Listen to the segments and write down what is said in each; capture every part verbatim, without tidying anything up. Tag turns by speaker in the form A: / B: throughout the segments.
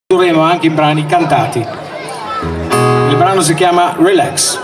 A: Tradurremo anche in brani cantati. Il brano si chiama Relax.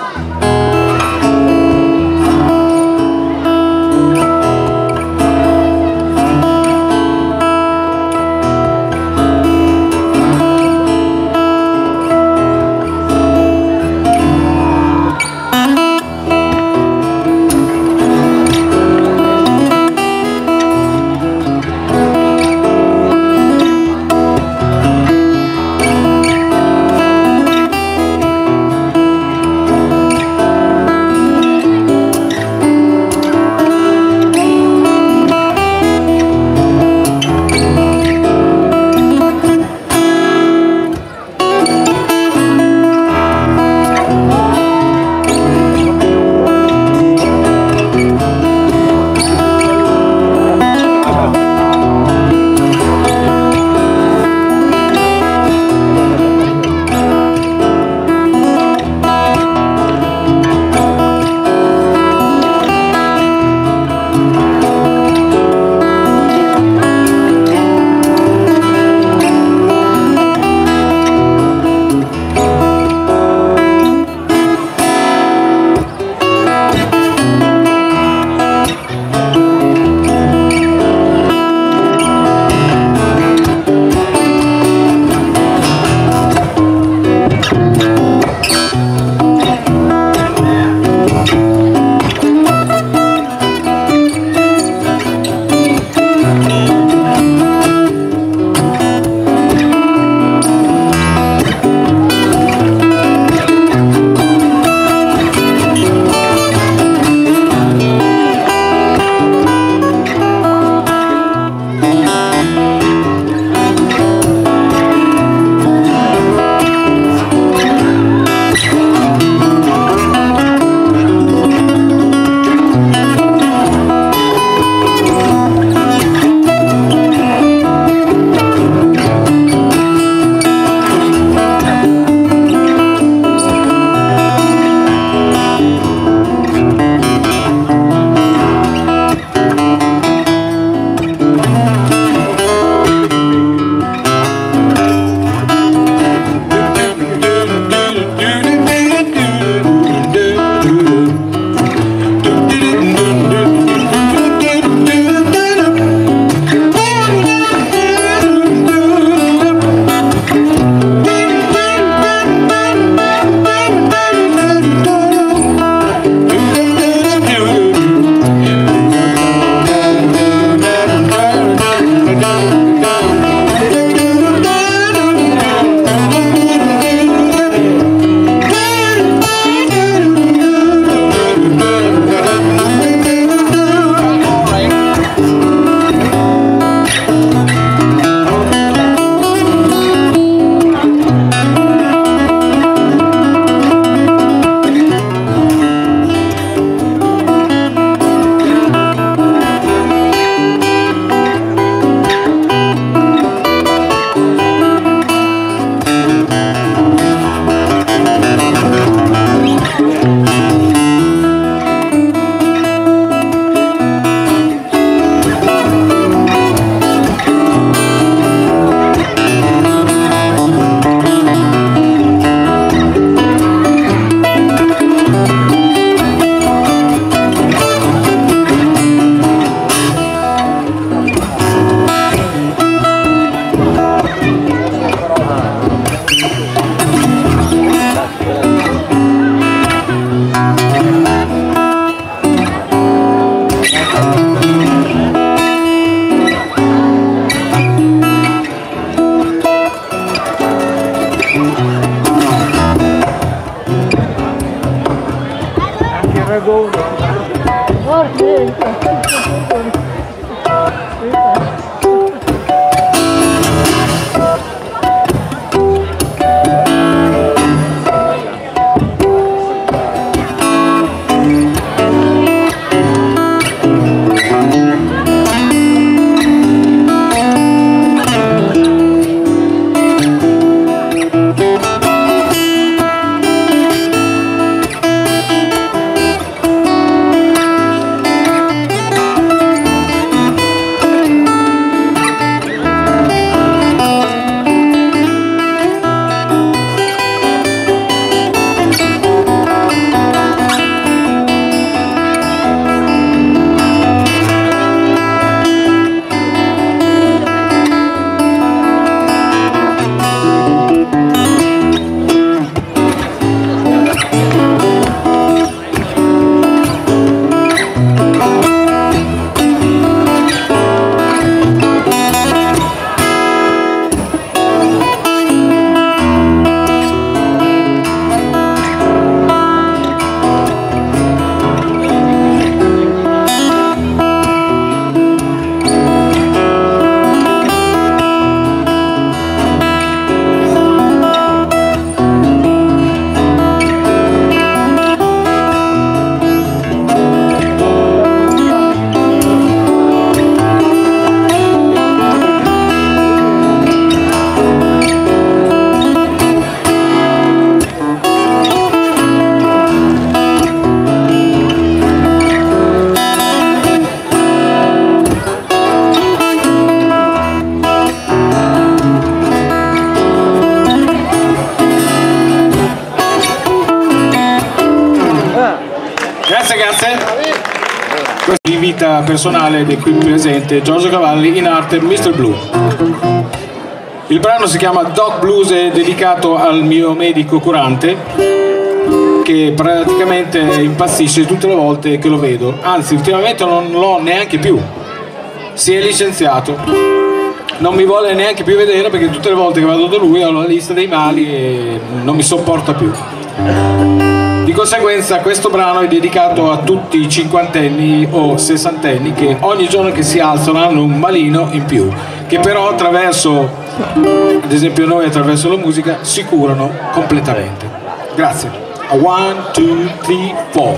A: Questa è di vita personale del qui presente Giorgio Cavalli, in arte mister Blue. Il brano si chiama Doc Blues, è dedicato al mio medico curante, che praticamente impazzisce tutte le volte che lo vedo, anzi ultimamente non l'ho neanche più, si è licenziato, non mi vuole neanche più vedere perché tutte le volte che vado da lui ho la lista dei mali e non mi sopporta più. Di conseguenza questo brano è dedicato a tutti i cinquantenni o sessantenni che ogni giorno che si alzano hanno un malino in più, che però attraverso, ad esempio noi attraverso la musica, si curano completamente. Grazie. One, two, three, four.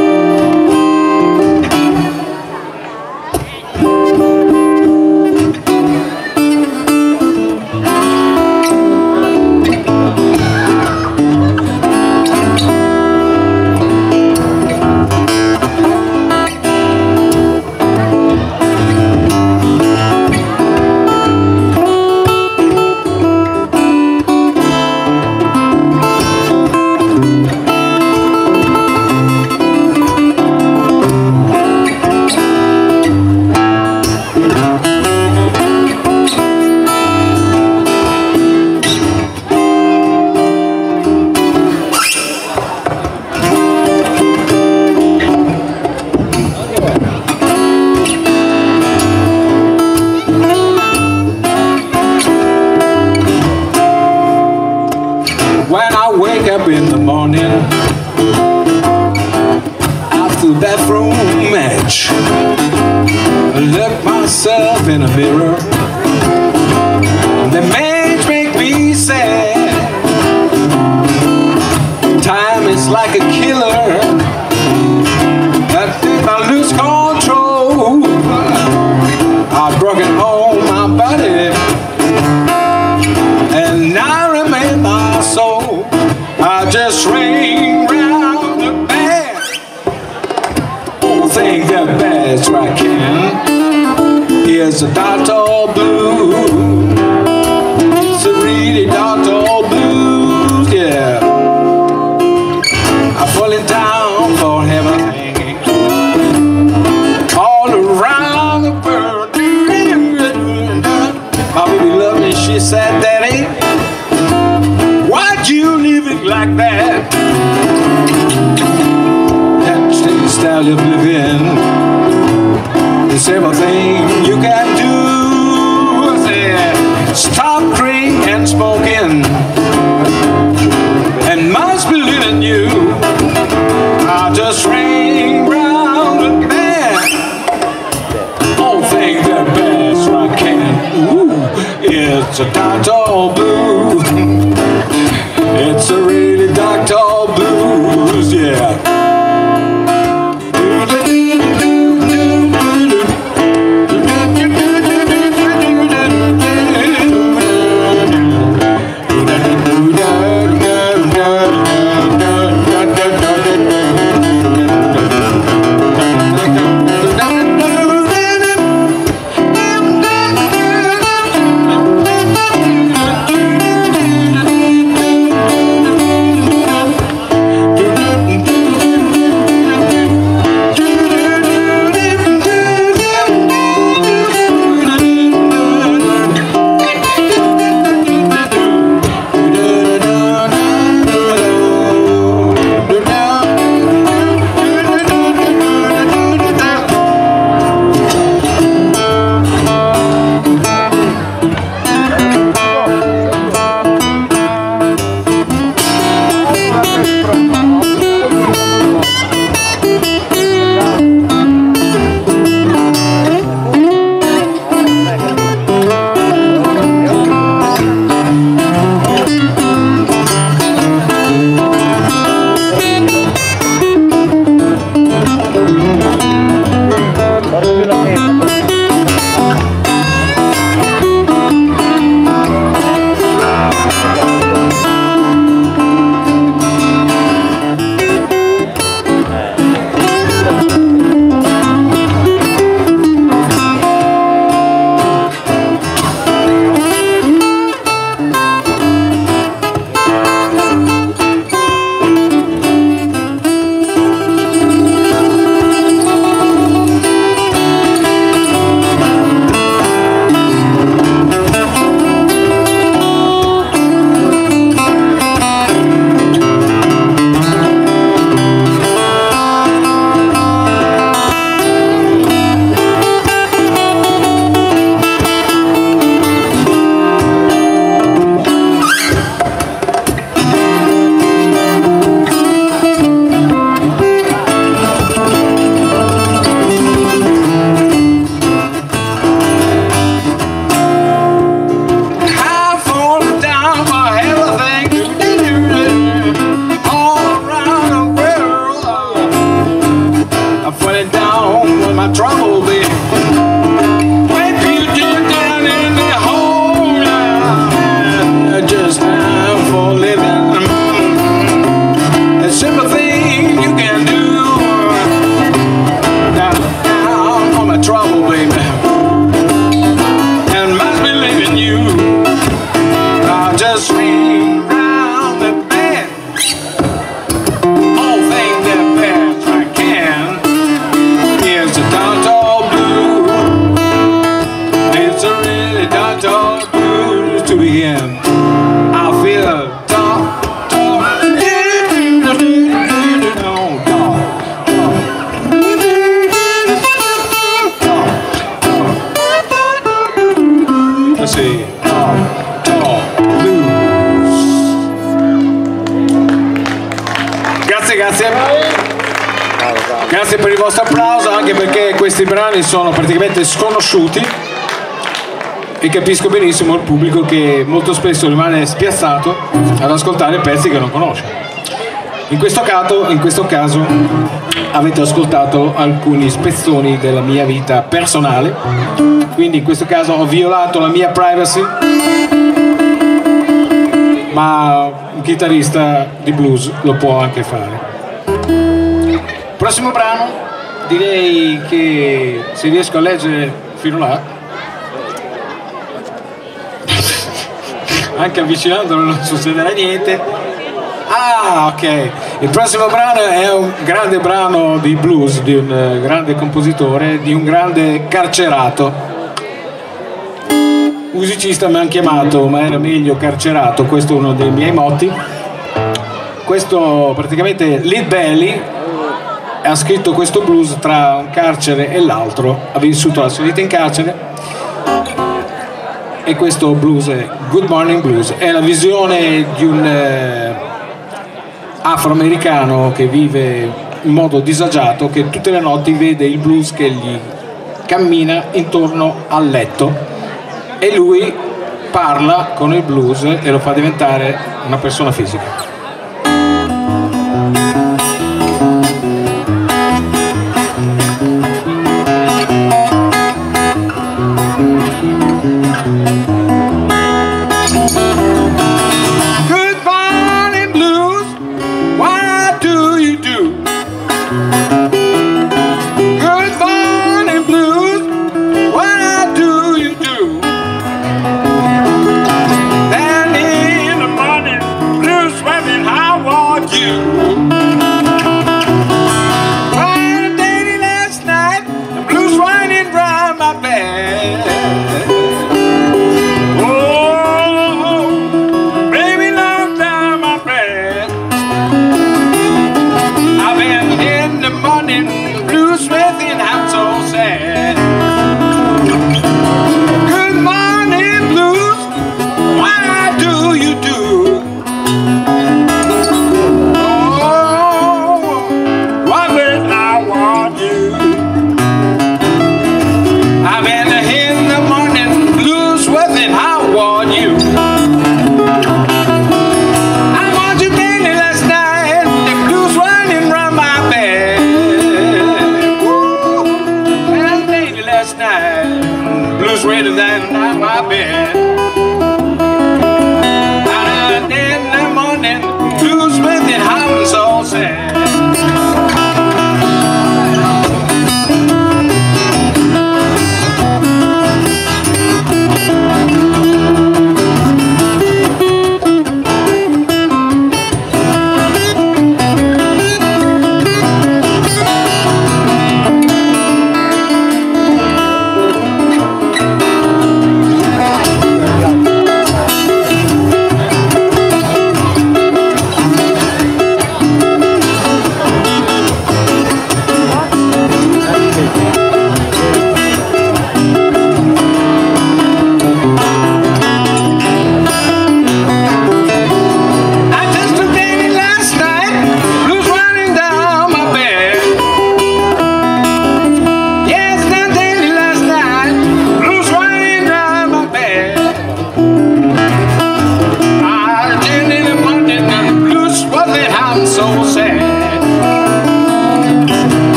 A: When I wake up in the morning after the bathroom match, I look myself in a mirror. The match make me sad. Time is like a killer that if I lose control, I've broken all my body and I remain my soul. I just ring round the band, oh, think the best I can. Here's a Doctor Blue, it's a really Doctor Blues, yeah. I'm falling down for everything, all around the world. My baby loved me, she said, Daddy, why'd you leave it like that? That's the style of living. There's everything you can do. I said, stop drinking and smoking, and must believe in you. I just ring round the band, oh, think the best I can. Ooh, it's a Doctor Blue. It's a really Doctor Blues, yeah. down with my trouble, baby. When you get down in the hole, uh, just time for living. A simple thing you can do. Down, down on my trouble, baby. And must be leaving you. I'll just swing round the bend. All things that best I can. Here's the Tonto Blues. It's a really Tonto Blues to begin. I feel talk, talk, let's see. Grazie, grazie. Grazie per il vostro applauso, anche perché questi brani sono praticamente sconosciuti e capisco benissimo il pubblico che molto spesso rimane spiazzato ad ascoltare pezzi che non conosce. In questo caso, in questo caso avete ascoltato alcuni spezzoni della mia vita personale, quindi in questo caso ho violato la mia privacy, ma un chitarrista di blues lo può anche fare. Prossimo brano, direi che se riesco a leggere fino là, anche avvicinandolo non succederà niente. Ah, ok, il prossimo brano è un grande brano di blues di un grande compositore, di un grande carcerato, musicista mi hanno chiamato, ma era meglio carcerato, questo è uno dei miei motti. Questo praticamente Lead Belly ha scritto questo blues tra un carcere e l'altro, ha vissuto la sua vita in carcere, e questo blues è Good Morning Blues, è la visione di un eh, afroamericano che vive in modo disagiato, che tutte le notti vede il blues che gli cammina intorno al letto e lui parla con il blues e lo fa diventare una persona fisica.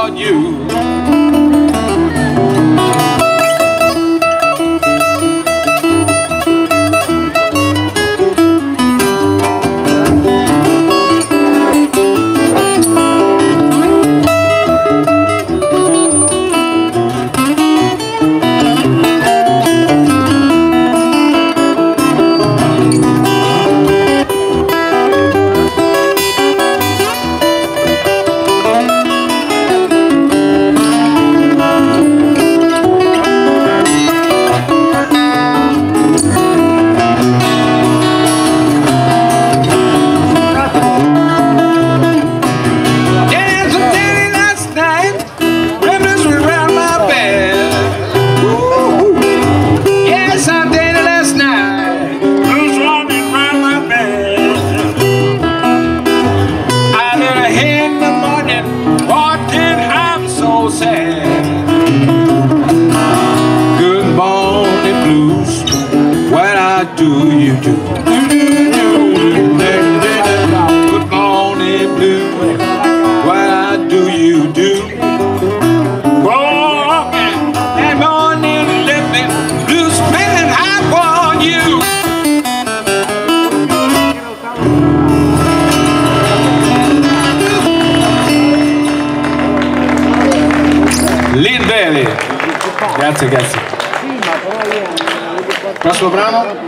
A: want you. Do you do? Good morning, blue. What do you do? Walking that morning, living blues, feeling I want you. Lil Bailey. Grazie, grazie. Prossimo brano?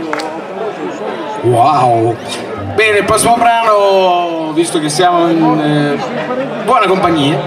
A: Wow! Bene, il prossimo brano, visto che siamo in eh, buona compagnia,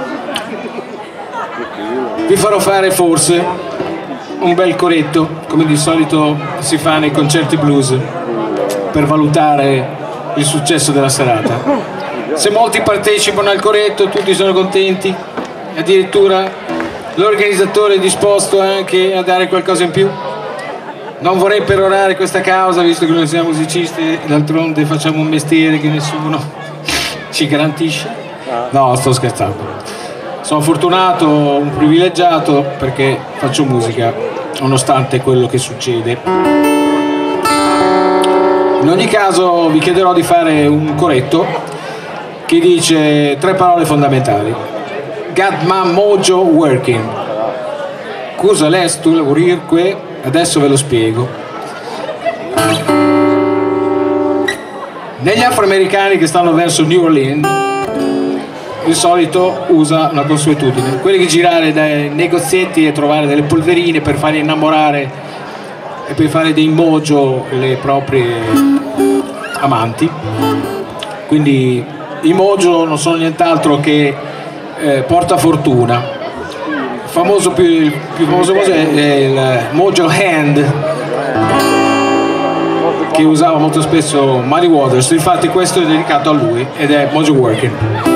A: vi farò fare forse un bel coretto, come di solito si fa nei concerti blues, per valutare il successo della serata. Se molti partecipano al coretto, tutti sono contenti, addirittura l'organizzatore è disposto anche a dare qualcosa in più. Non vorrei perorare questa causa, visto che noi siamo musicisti, d'altronde facciamo un mestiere che nessuno ci garantisce. No, sto scherzando. Sono fortunato, un privilegiato, perché faccio musica, nonostante quello che succede. In ogni caso vi chiederò di fare un coretto che dice tre parole fondamentali. Got my mojo working. Cosa l'estu lavorir que? Adesso ve lo spiego. Negli afroamericani che stanno verso New Orleans, il solito usa una consuetudine, quelli che girare dai negozietti e trovare delle polverine per fare innamorare e per fare dei mojo le proprie amanti. Quindi i mojo non sono nient'altro che eh, portafortuna. Famoso più, il più famoso è il Mojo Hand, che usava molto spesso Muddy Waters, infatti questo è dedicato a lui ed è Mojo Working.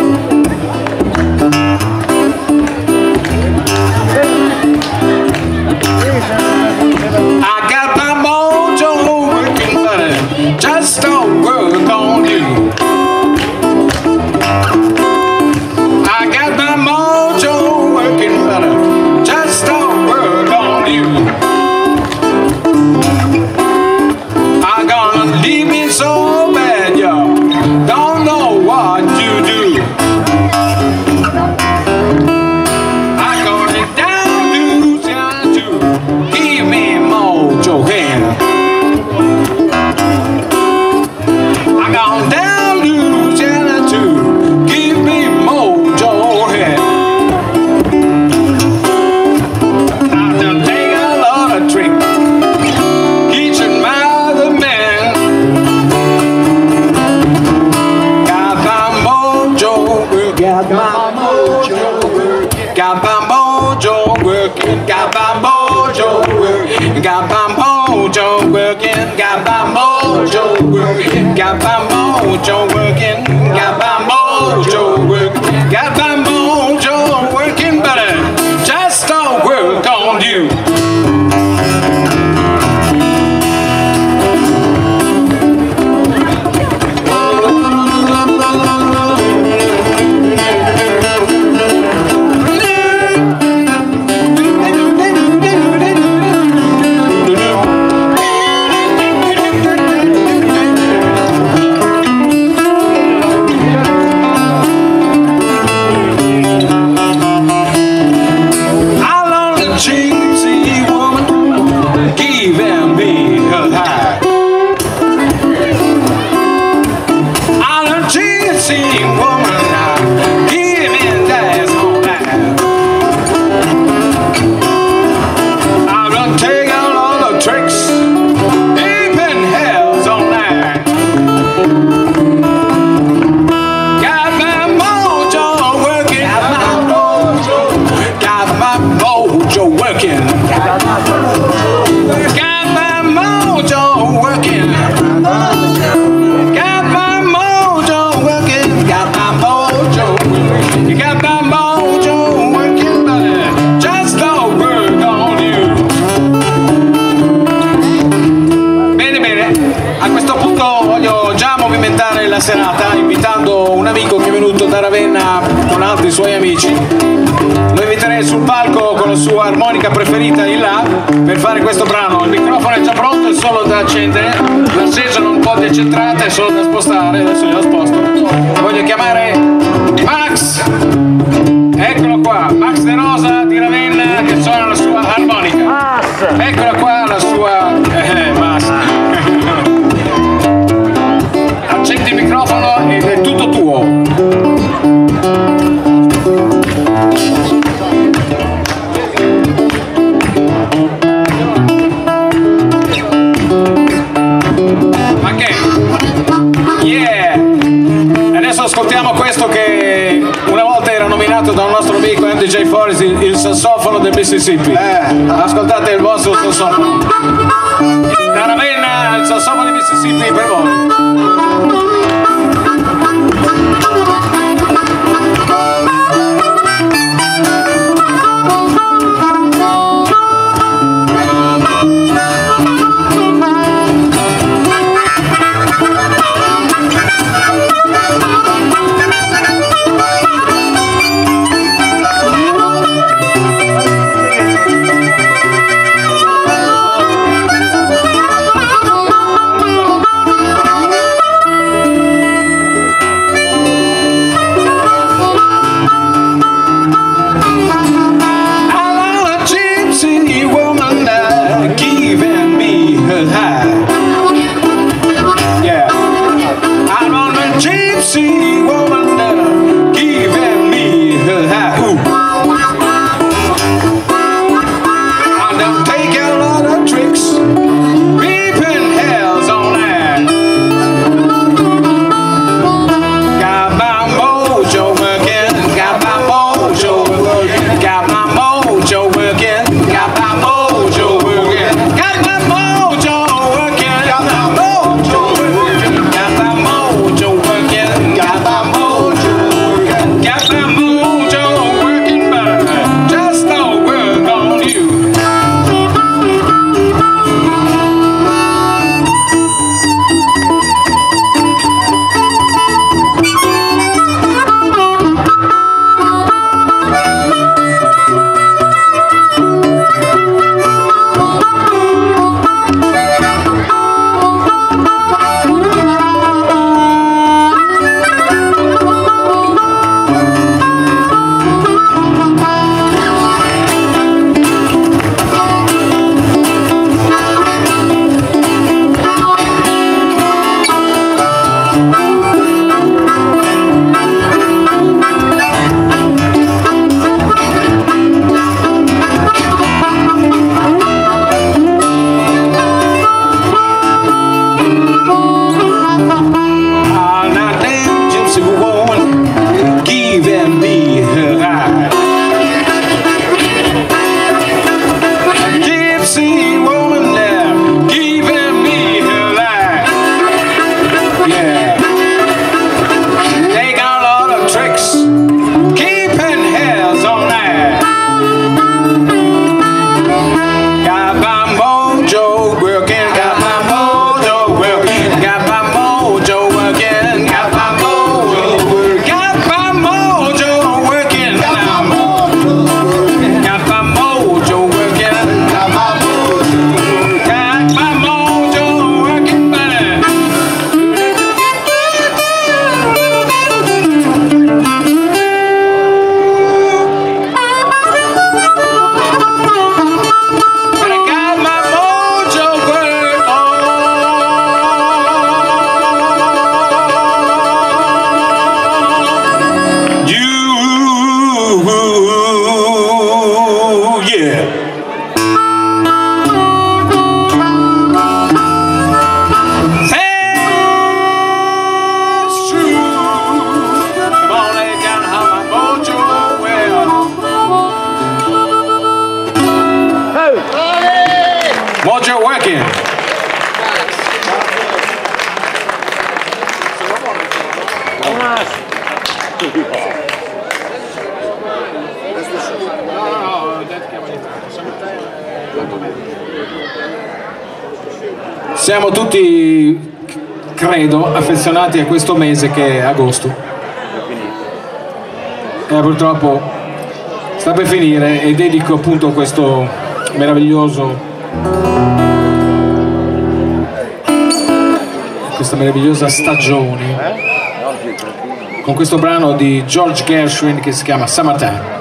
A: I got my mojo working, but just don't work on you. I got my mojo working, but just don't work on you. I'm gonna leave me so bad, y'all. Don't know what you do. I'm going down to Louisiana to give me mojo hand. I'm going down to Louisiana to give me mojo hand. Got my mojo working, got my mojo working, got my mojo working, got my mojo working, got my mojo working, got my mojo working, got my mojo working, got my mojo working, but it just don't work on you. suoi amici. Lo inviterei sul palco con la sua armonica preferita in là per fare questo brano. Il microfono è già pronto, è solo da accendere, l'acceso è un po' decentrata, è solo da spostare, adesso glielo sposto. Voglio chiamare Max, eccolo qua, Max De Rosa di Ravenna che suona la sua armonica. Eccola qua la sua eh, Max. Accendi il microfono ed è tutto tuo. Ascoltiamo questo che una volta era nominato da un nostro amico M D J Forrest il, il sassofono del Mississippi. Eh. Ascoltate il vostro sassofono. Da Ravenna il sassofono del Mississippi per voi. Mojo Working. Siamo tutti, credo, affezionati a questo mese che è agosto. eh, purtroppo sta per finire, e dedico appunto questo meraviglioso questa meravigliosa stagione con questo brano di George Gershwin che si chiama Summertime.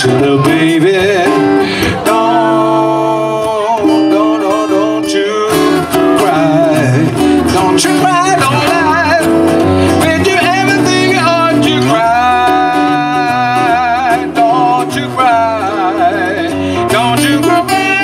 B: little baby, don't, don't, don't, don't you cry, don't you cry, don't lie, when you everything you ought to cry, don't you cry, don't you cry.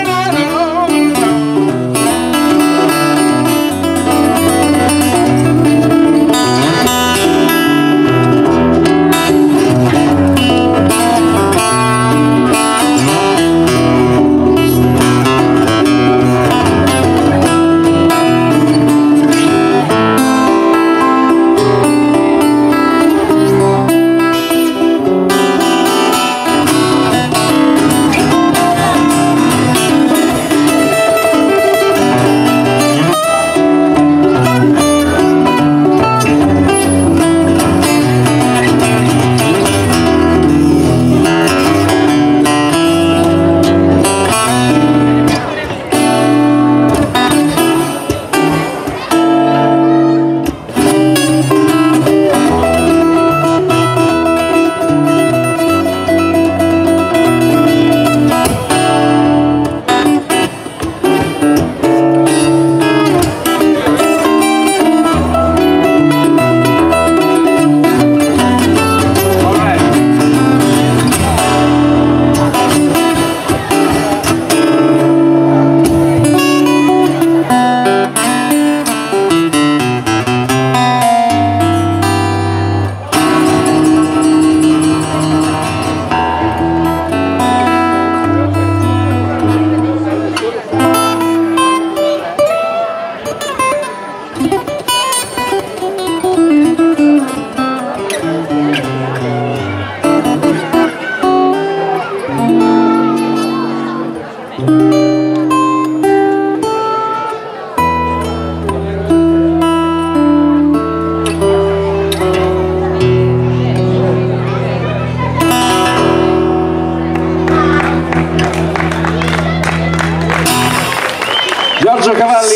C: Giorgio Cavalli,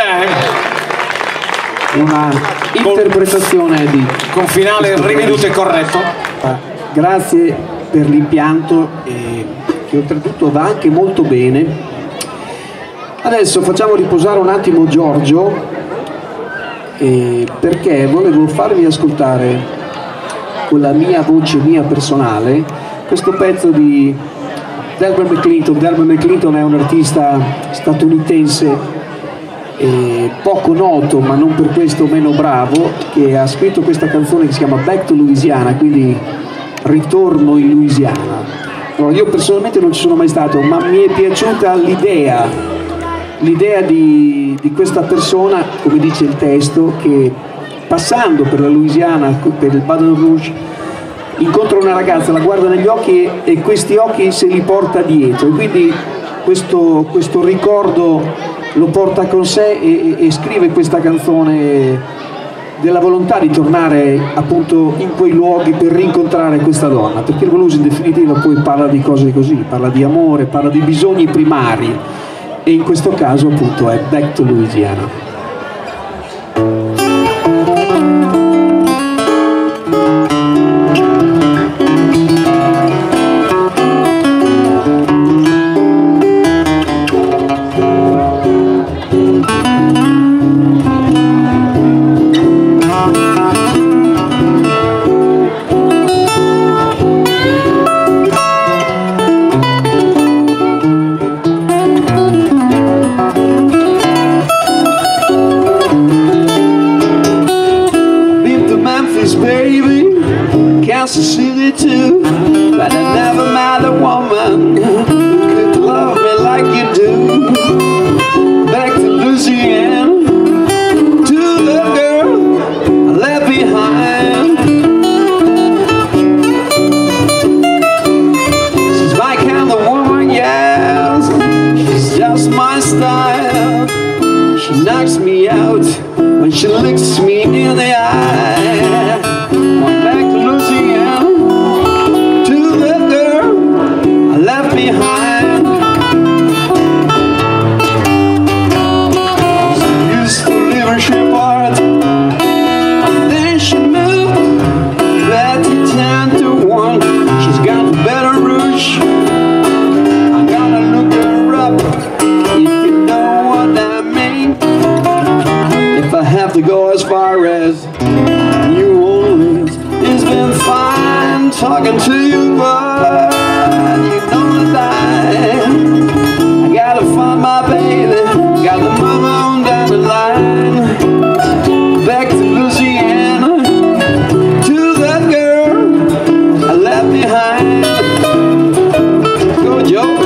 C: una interpretazione di
A: con finale riveduto e corretto.
C: Grazie per l'impianto eh, che oltretutto va anche molto bene. Adesso facciamo riposare un attimo Giorgio eh, perché volevo farvi ascoltare con la mia voce mia personale questo pezzo di Delbert McClinton. Delbert McClinton è un artista statunitense eh, poco noto ma non per questo meno bravo, che ha scritto questa canzone che si chiama Back to Louisiana, quindi ritorno in Louisiana. Allora, io personalmente non ci sono mai stato, ma mi è piaciuta l'idea l'idea di, di questa persona, come dice il testo, che passando per la Louisiana, per il Baton Rouge, incontra una ragazza, la guarda negli occhi e, e questi occhi se li porta dietro, e quindi questo, questo ricordo lo porta con sé e, e, e scrive questa canzone della volontà di tornare appunto in quei luoghi per rincontrare questa donna, perché il blues in definitiva poi parla di cose così, parla di amore, parla di bisogni primari, e in questo caso appunto è Back to Louisiana. Kansas City too, but I never met a woman who could love me like you do. Back to Louisiana, to the girl I left behind. She's my kind of woman, yes, she's just my style. She knocks me out when she looks me in the eye. Back to Louisiana, to the girl I left behind. talking to you, but you know that I gotta find my baby, gotta move on down the line, back to Louisiana, to that girl I left behind. Go, Joe.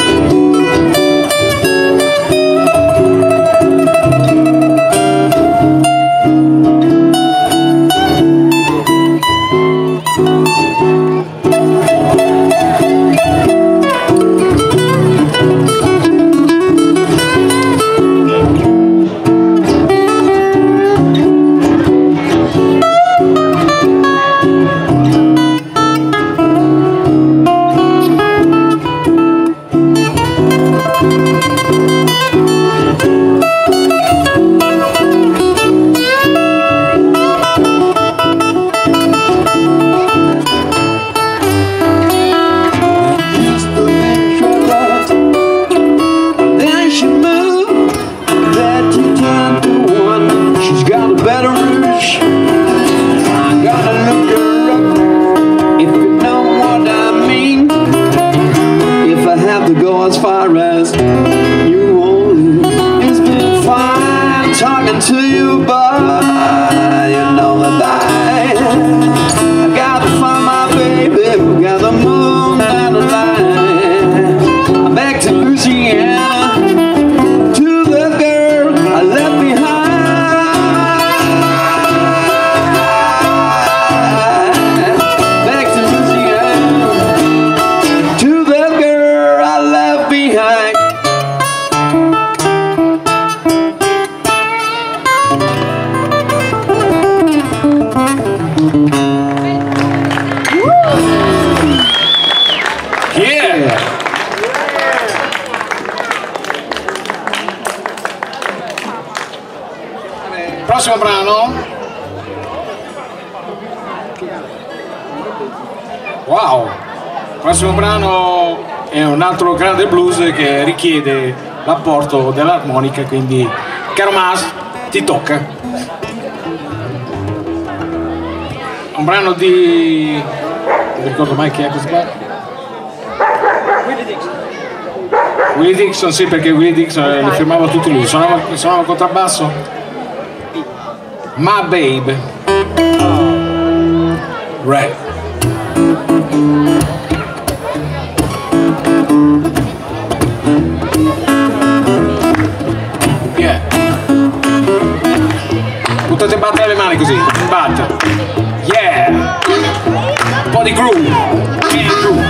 C: To go as far as you only. It's been fine talking to you, but you know that I, I gotta find my baby, we gotta move down the line. I'm back to Louisiana, to the girl I left behind. Back to Louisiana, to the girl I left behind.
A: Yeah! Prossimo brano. Wow! Prossimo brano è un altro grande blues che richiede l'apporto dell'armonica, quindi caro Mas, ti tocca. Un brano di... non mi ricordo mai chi è questo qua. Willie Dixon. Willie Dixon, sì, perché Willie Dixon li firmava tutti lui. Suonava, suonava contrabbasso. My Babe. Right. Yeah. Buttate battere le mani così, batte. Yeah. Un po' di groove. Yeah, groove.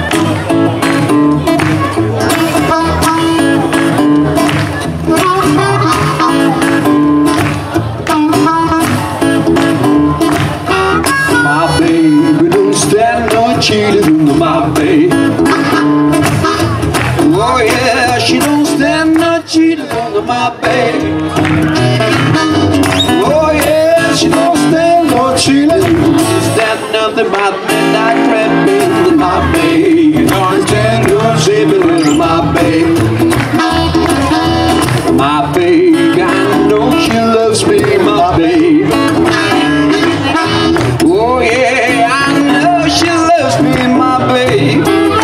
C: My baby don't stand no cheating, my baby. Oh yeah, she don't stand no cheating, my baby. Oh yeah, she don't stand no cheating. Stand nothing but midnight trapping, my baby. Don't stand no cheating, my baby. My baby, I know she loves me, my baby. Oh yeah, I know she loves me, my baby.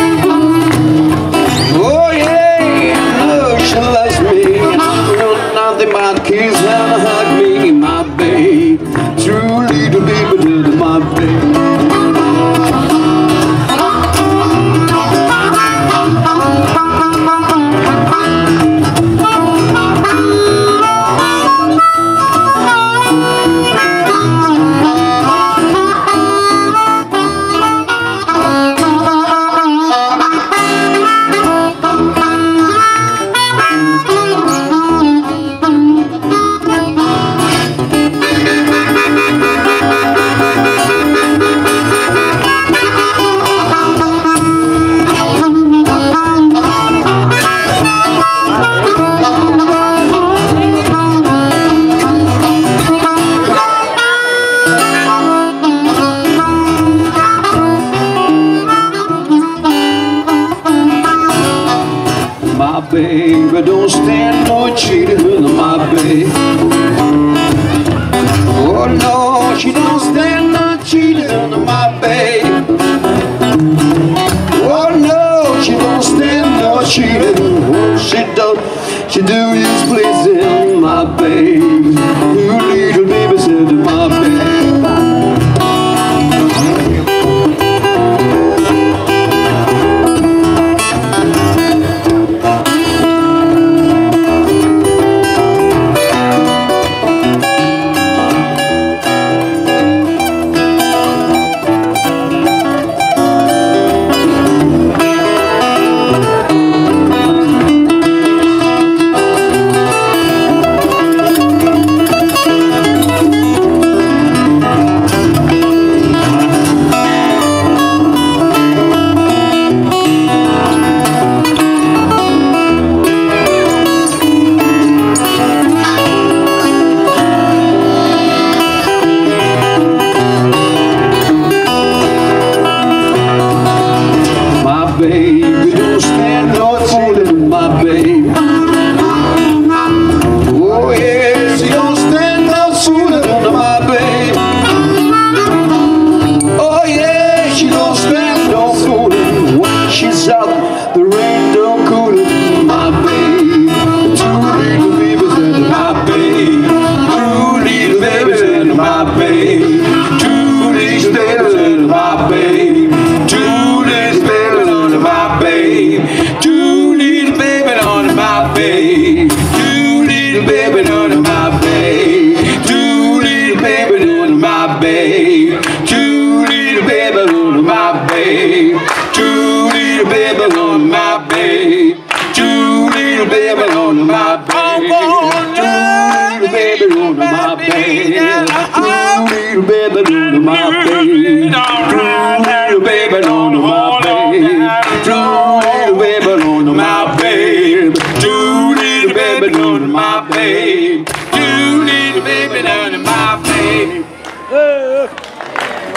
C: Oh yeah, I know she loves me. I know nothing but kiss and hug me, my baby. Truly to be with my baby. My baby don't stand no cheating, my baby. Oh no, she don't stand no cheating, my baby.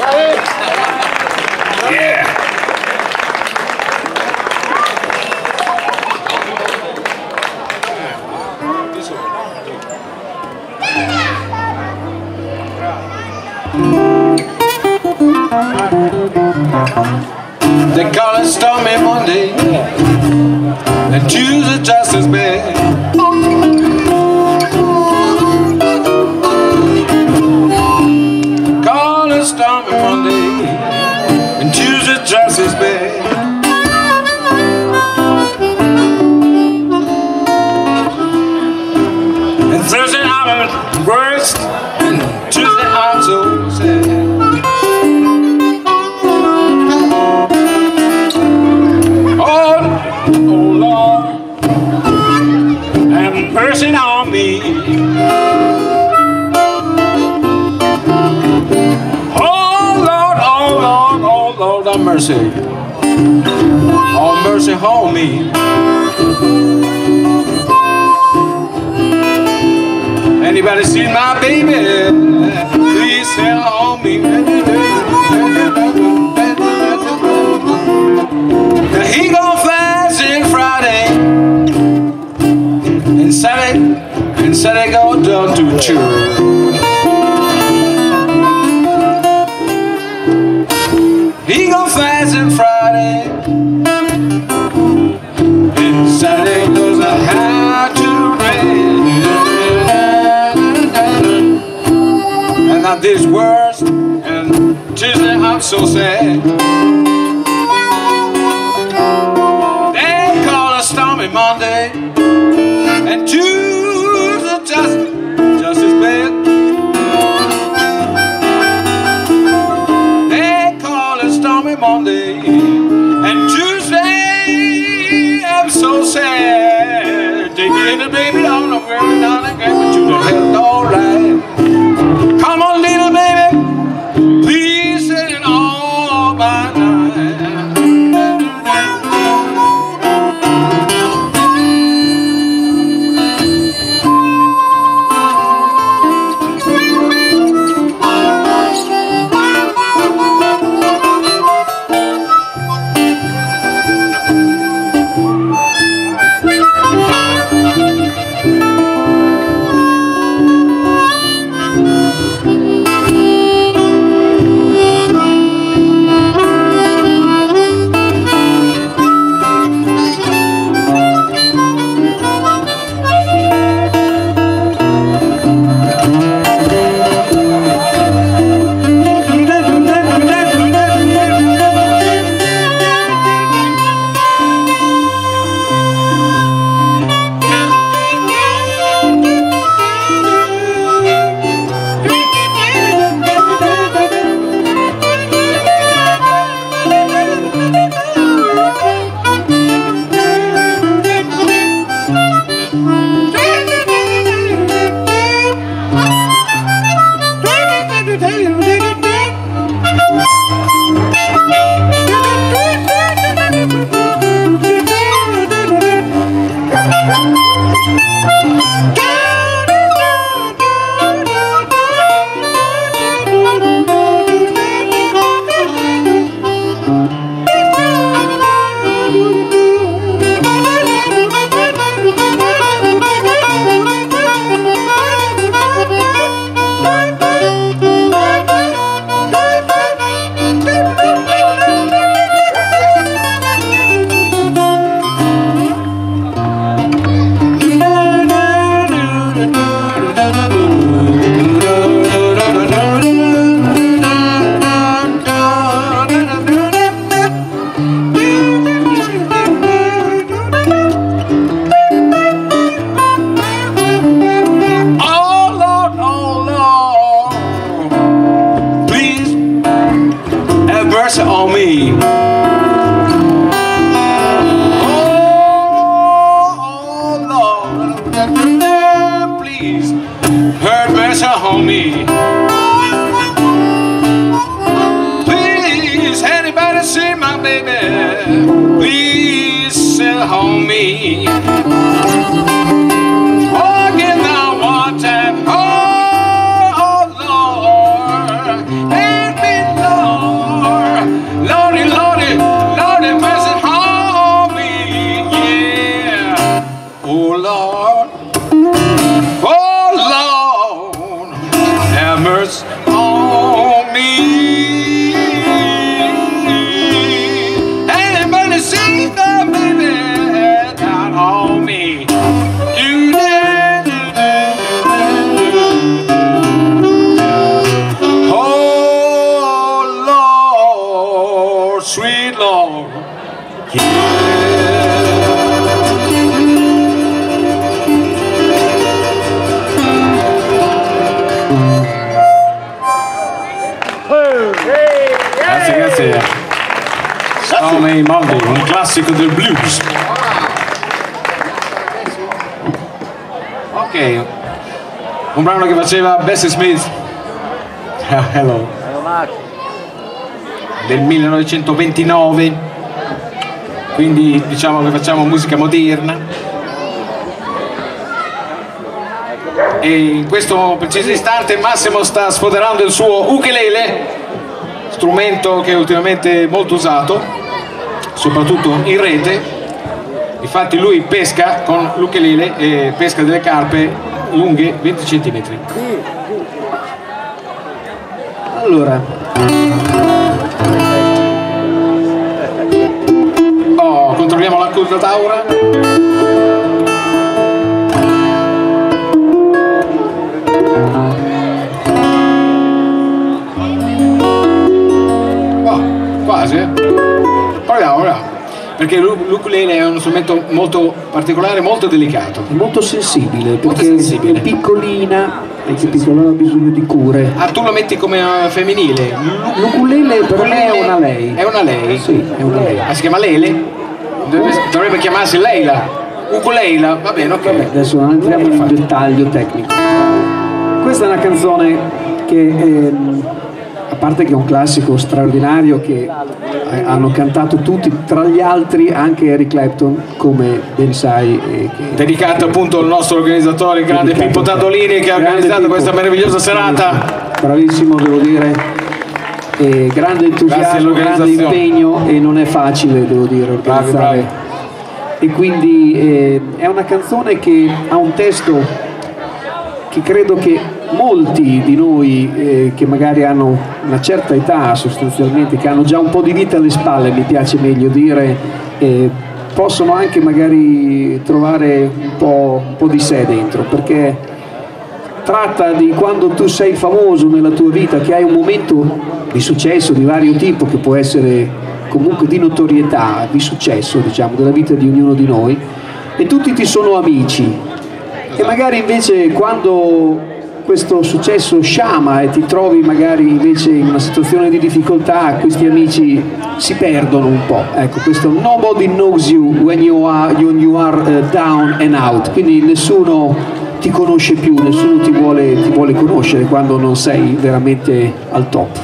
A: Yeah.
B: They call it stormy Monday, and Tuesday just as bad. Call it stormy Monday, and Tuesday just as bad. And Thursday I'm worst, and Tuesday I'm so sad. Mercy on me. Oh Lord, oh Lord, oh Lord, have mercy. Oh mercy on me. Anybody see my baby? Please tell on me. Now he gon' fast in Friday, and Saturday, and Saturday go down to church. He gon' fast on Friday, and Saturday goes a how to rest. And now this worst, and Tuesday I'm so sad. They call a stormy Monday, and Tuesday just, just as bad. They call it stormy Monday, and Tuesday I'm so sad. Take me little baby down the road, down and get me to the head, alright. Come on little baby, please say it all by night. On me. Oh, oh Lord, please have mercy on me. Please, anybody see my baby? Please send on me. Oh, give now one time. Oh, oh Lord, help me, Lord.
A: it long.
B: Grazie, grazie. Stormy Monday, un classico del blues. Ok, un brano che faceva Bessie Smith. Hello. Del millenovecentoventinove, quindi diciamo che facciamo musica moderna. E in questo preciso istante Massimo sta sfoderando il suo ukulele, strumento che è ultimamente molto usato, soprattutto in rete. Infatti lui pesca con l'ukulele e pesca delle carpe lunghe venti centimetri.
C: Allora,
A: oh, controlliamo la curvataura. Oh, quasi, eh. Proviamo, proviamo. Perché l'ukulele è uno strumento molto particolare, molto delicato.
C: è molto sensibile perché
A: Molto sensibile.
C: è piccolina, hai capito, allora ha bisogno di cure.
A: Ah, tu lo metti come uh, femminile?
C: L'ukulele per me è una lei.
A: È una lei?
C: Sì, è una lei.
A: Ah, si chiama Lele? Dovrebbe, dovrebbe chiamarsi Leila. Ukulele, va bene, ok.
C: Vabbè, adesso non entriamo nel dettaglio tecnico. Questa è una canzone che, ehm, a parte che è un classico straordinario che eh, hanno cantato tutti, tra gli altri anche Eric Clapton, come ben sai. Eh, che,
A: Dedicato appunto al nostro organizzatore, il grande
C: dedicato
A: Pippo
C: a te.
A: Tandolini, che ha
C: Grande
A: organizzato
C: Pippo.
A: questa meravigliosa serata.
C: Bravissimo, devo dire. E grande entusiasmo, grande
A: all'organizzazione.
C: impegno, e non è facile, devo dire, organizzare.
A: Bravi, bravi.
C: E quindi eh, è una canzone che ha un testo che credo che molti di noi eh, che magari hanno una certa età, sostanzialmente, che hanno già un po' di vita alle spalle, mi piace meglio dire, eh, possono anche magari trovare un po', un po' di sé dentro, perché tratta di quando tu sei famoso nella tua vita, che hai un momento di successo di vario tipo, che può essere comunque di notorietà, di successo, diciamo, della vita di ognuno di noi, e tutti ti sono amici. E magari invece quando questo successo sciama e ti trovi magari invece in una situazione di difficoltà, questi amici si perdono un po'. Ecco, questo nobody knows you when you are, when you are uh, down and out, quindi nessuno ti conosce più, nessuno ti vuole, ti vuole conoscere quando non sei veramente al top.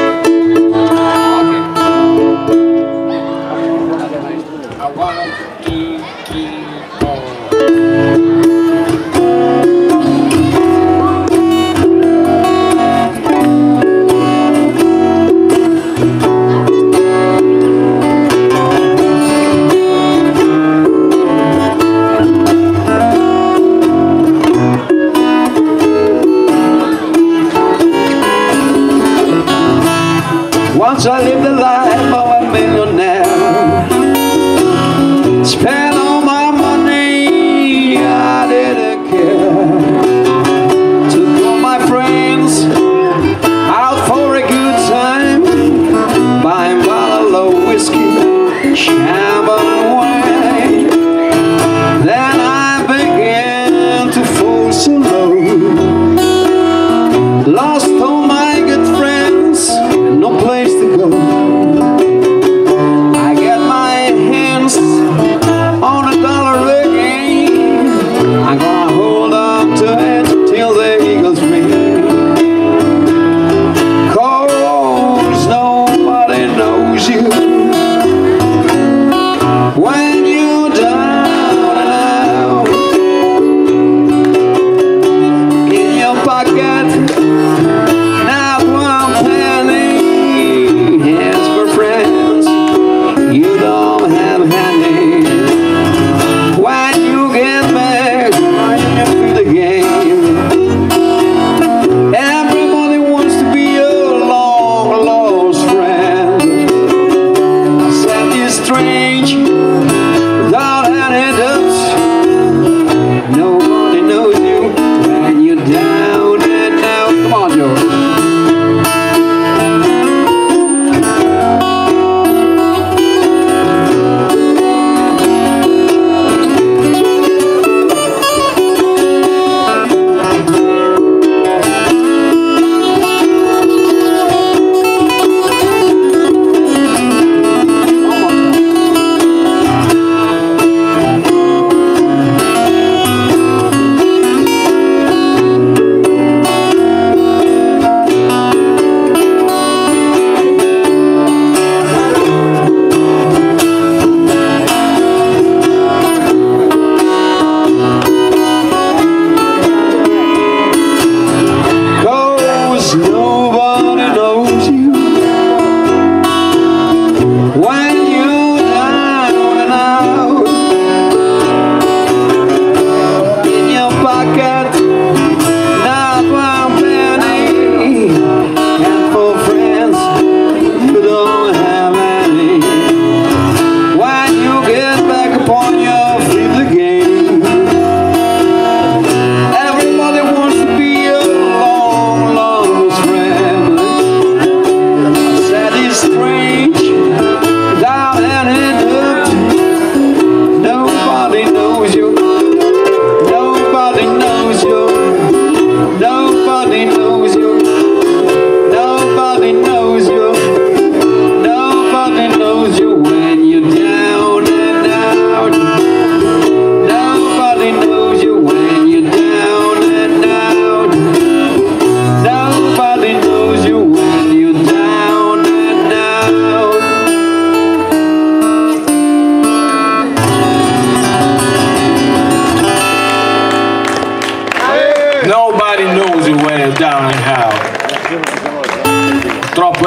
C: Once I lived the life of a millionaire, spent all my money, I didn't care. Took all my friends out for a good time, buying bottle of whiskey, champagne and wine. Then I began to fall so low, lost all my good friends, and no place to go. I got my hands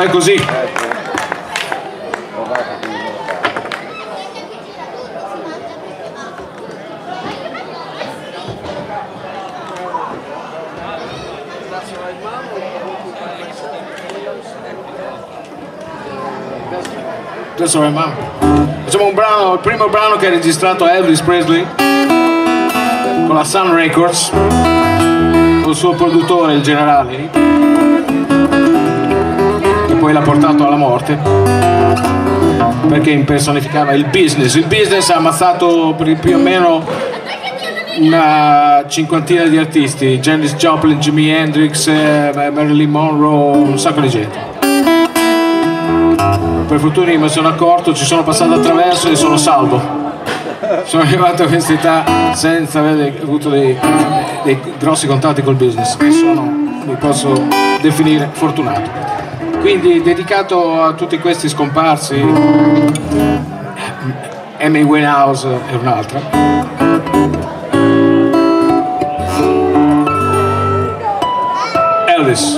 A: è così. Adesso facciamo un brano, il primo brano che ha registrato Elvis Presley con la Sun Records, con il suo produttore, il generale, che poi l'ha portato alla morte perché impersonificava il business. Il business ha ammazzato più o meno una cinquantina di artisti: Janis Joplin, Jimi Hendrix, Marilyn Monroe, un sacco di gente. Per fortuna io mi sono accorto, ci sono passato attraverso e sono salvo. Sono arrivato a questa età senza aver avuto dei, dei grossi contatti col business e sono, mi posso definire fortunato. Quindi dedicato a tutti questi scomparsi, Amy Winehouse è un'altra. Elvis.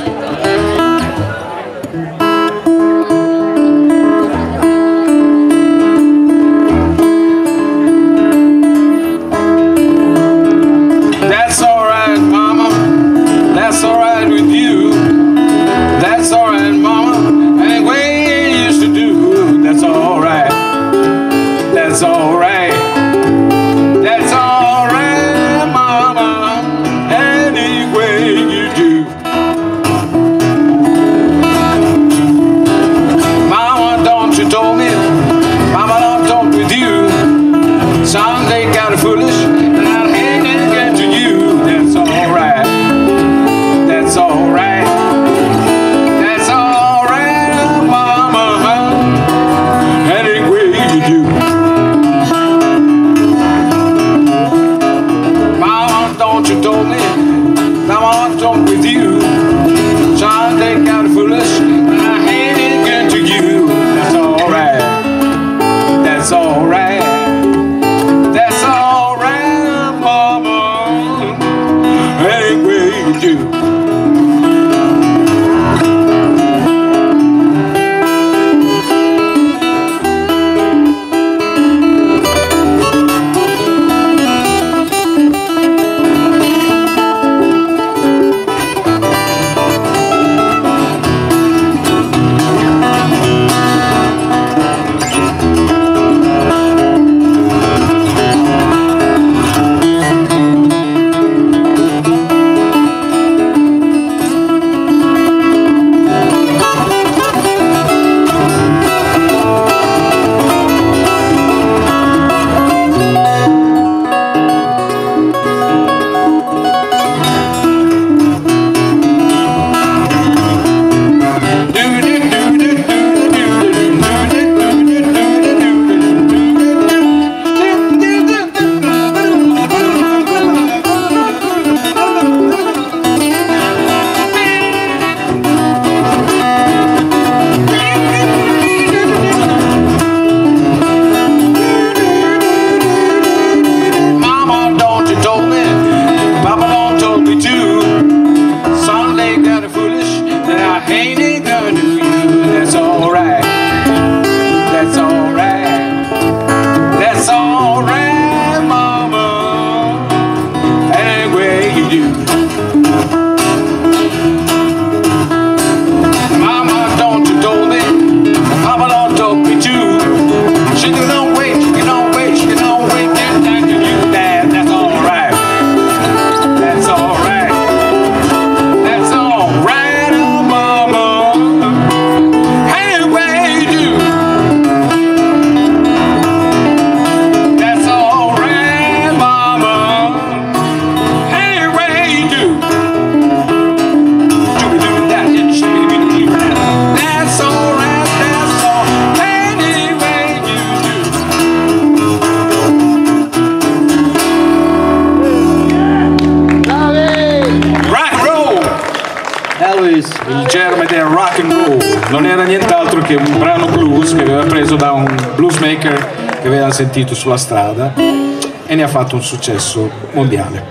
A: Il germe del rock and roll non era nient'altro che un brano blues che aveva preso da un bluesmaker che aveva sentito sulla strada e ne ha fatto un successo mondiale.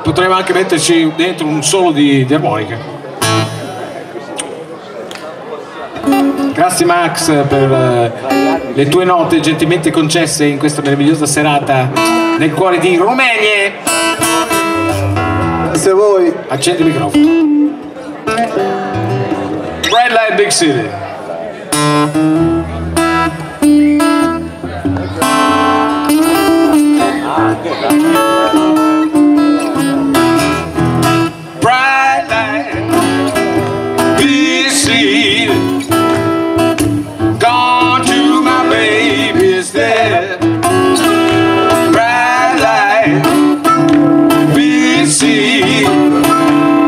A: potremmo anche metterci dentro un solo di, di armonica. Grazie Max per uh, le tue note gentilmente concesse in questa meravigliosa serata nel cuore di Romagna.
C: Grazie a voi.
A: Accendi il microfono. Red Light Big City. Bright light, big city. Gone to my baby's there. Bright light, big city.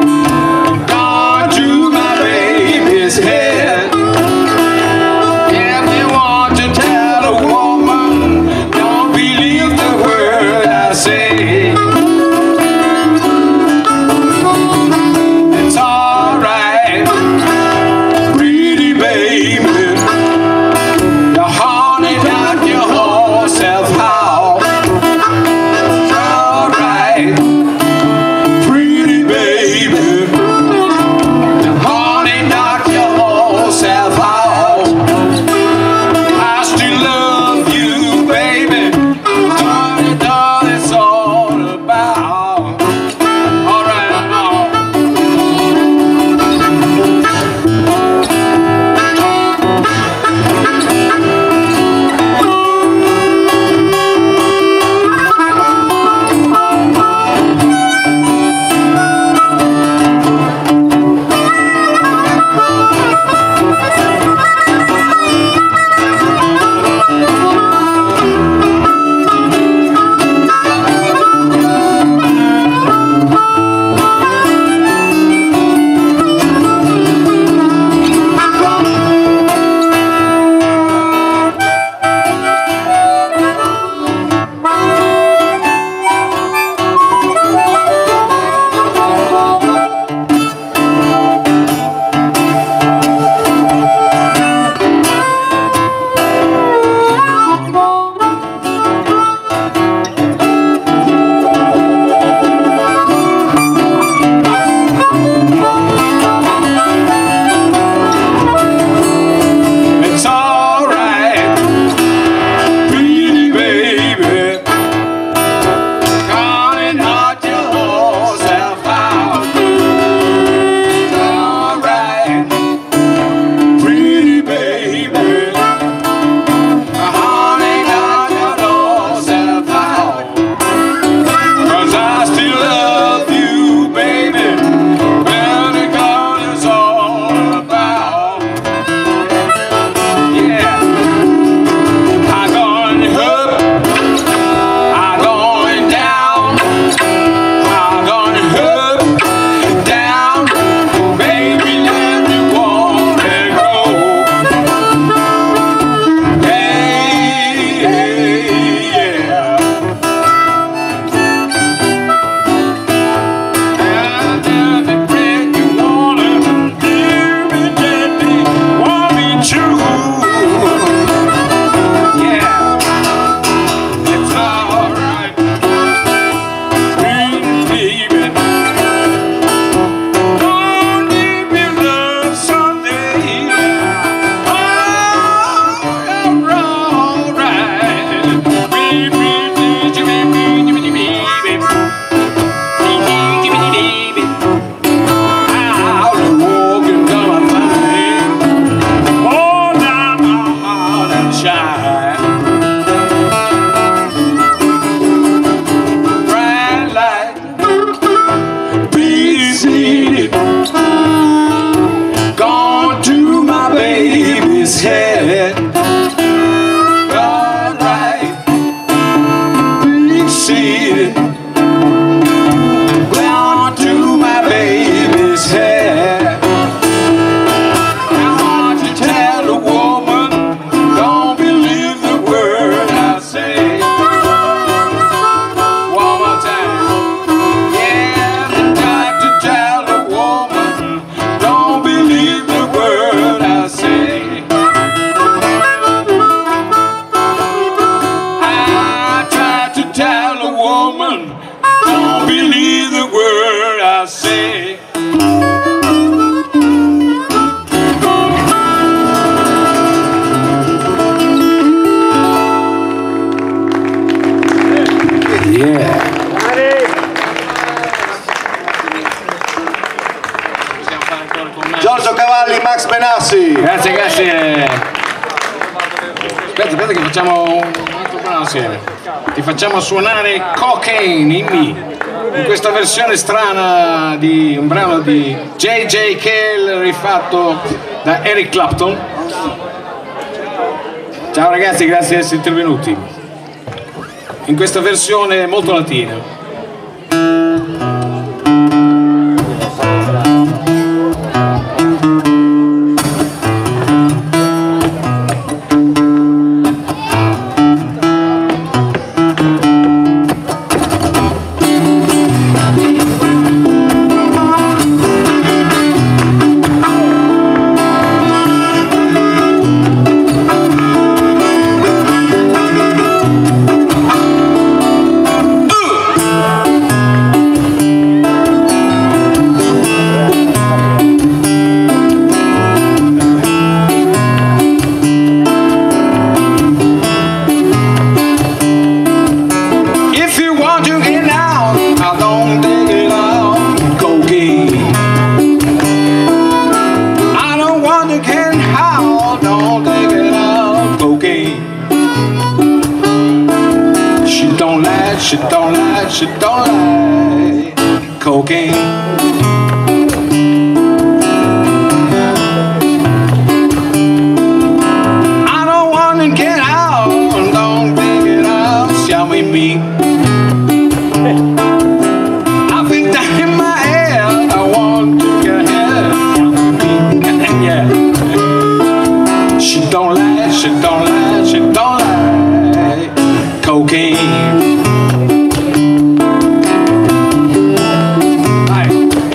A: Gone to my baby's head. Yeah.
D: Cavalli, Max Benassi.
A: Grazie, grazie. Aspetta, aspetta che facciamo un altro brano assieme. Ti facciamo suonare Cocaine in Me, in questa versione strana di un brano di J J Cale rifatto da Eric Clapton. Ciao ragazzi, grazie di essere intervenuti in questa versione molto latina. She don't like, she don't like cocaine. I don't want to get out, don't take it out, siamo in me. I think that in my head, I want to get ahead. Yeah. She don't like, she don't like, she don't like cocaine.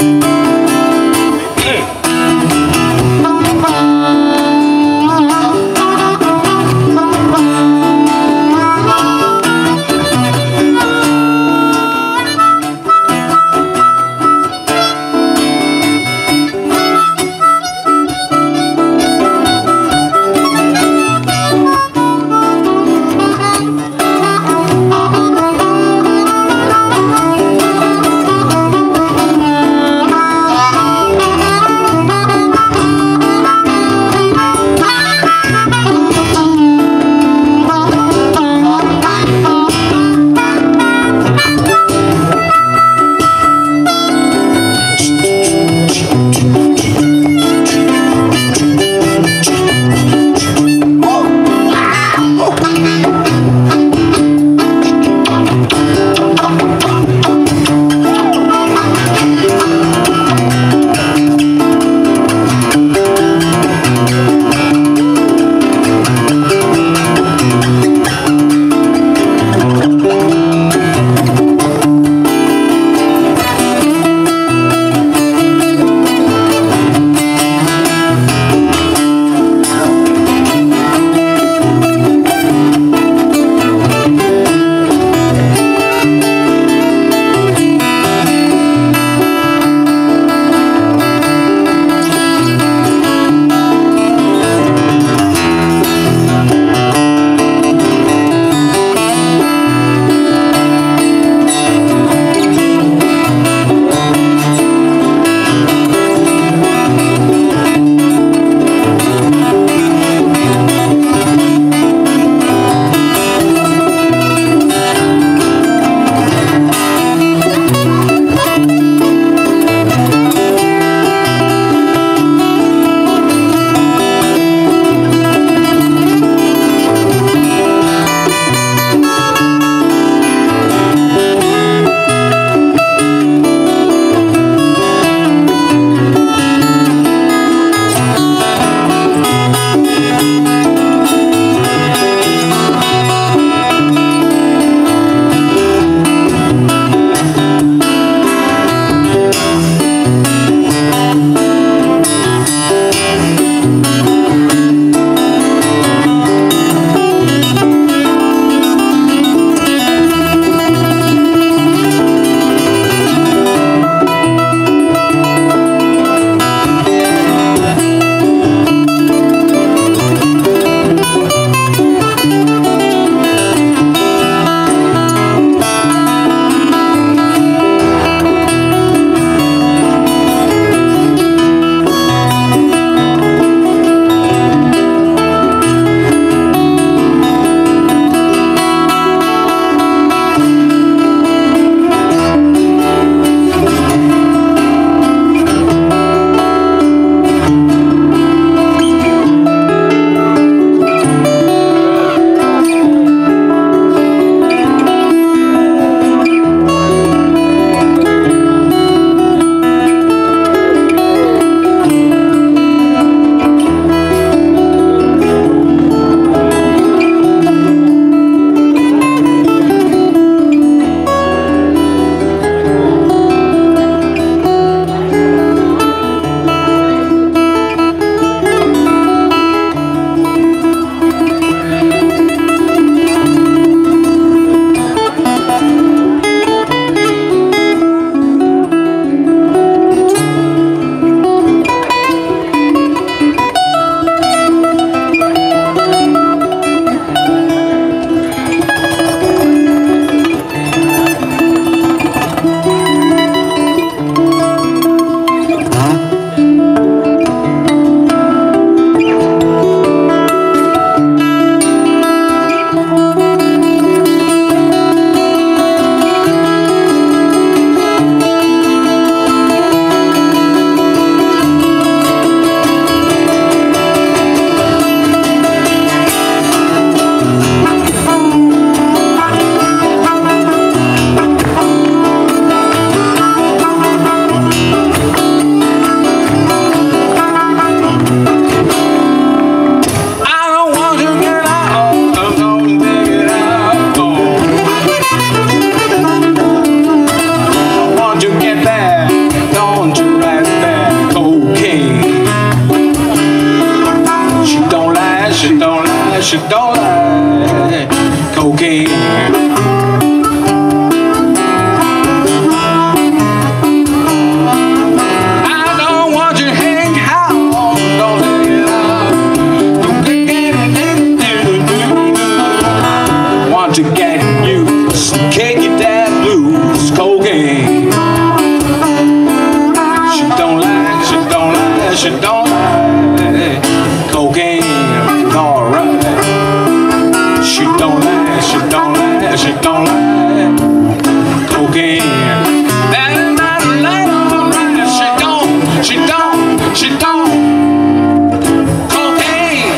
B: she don't like cocaine, alright. She don't like, she don't like, she don't like cocaine. And not like, alright. She don't, she don't, she don't cocaine.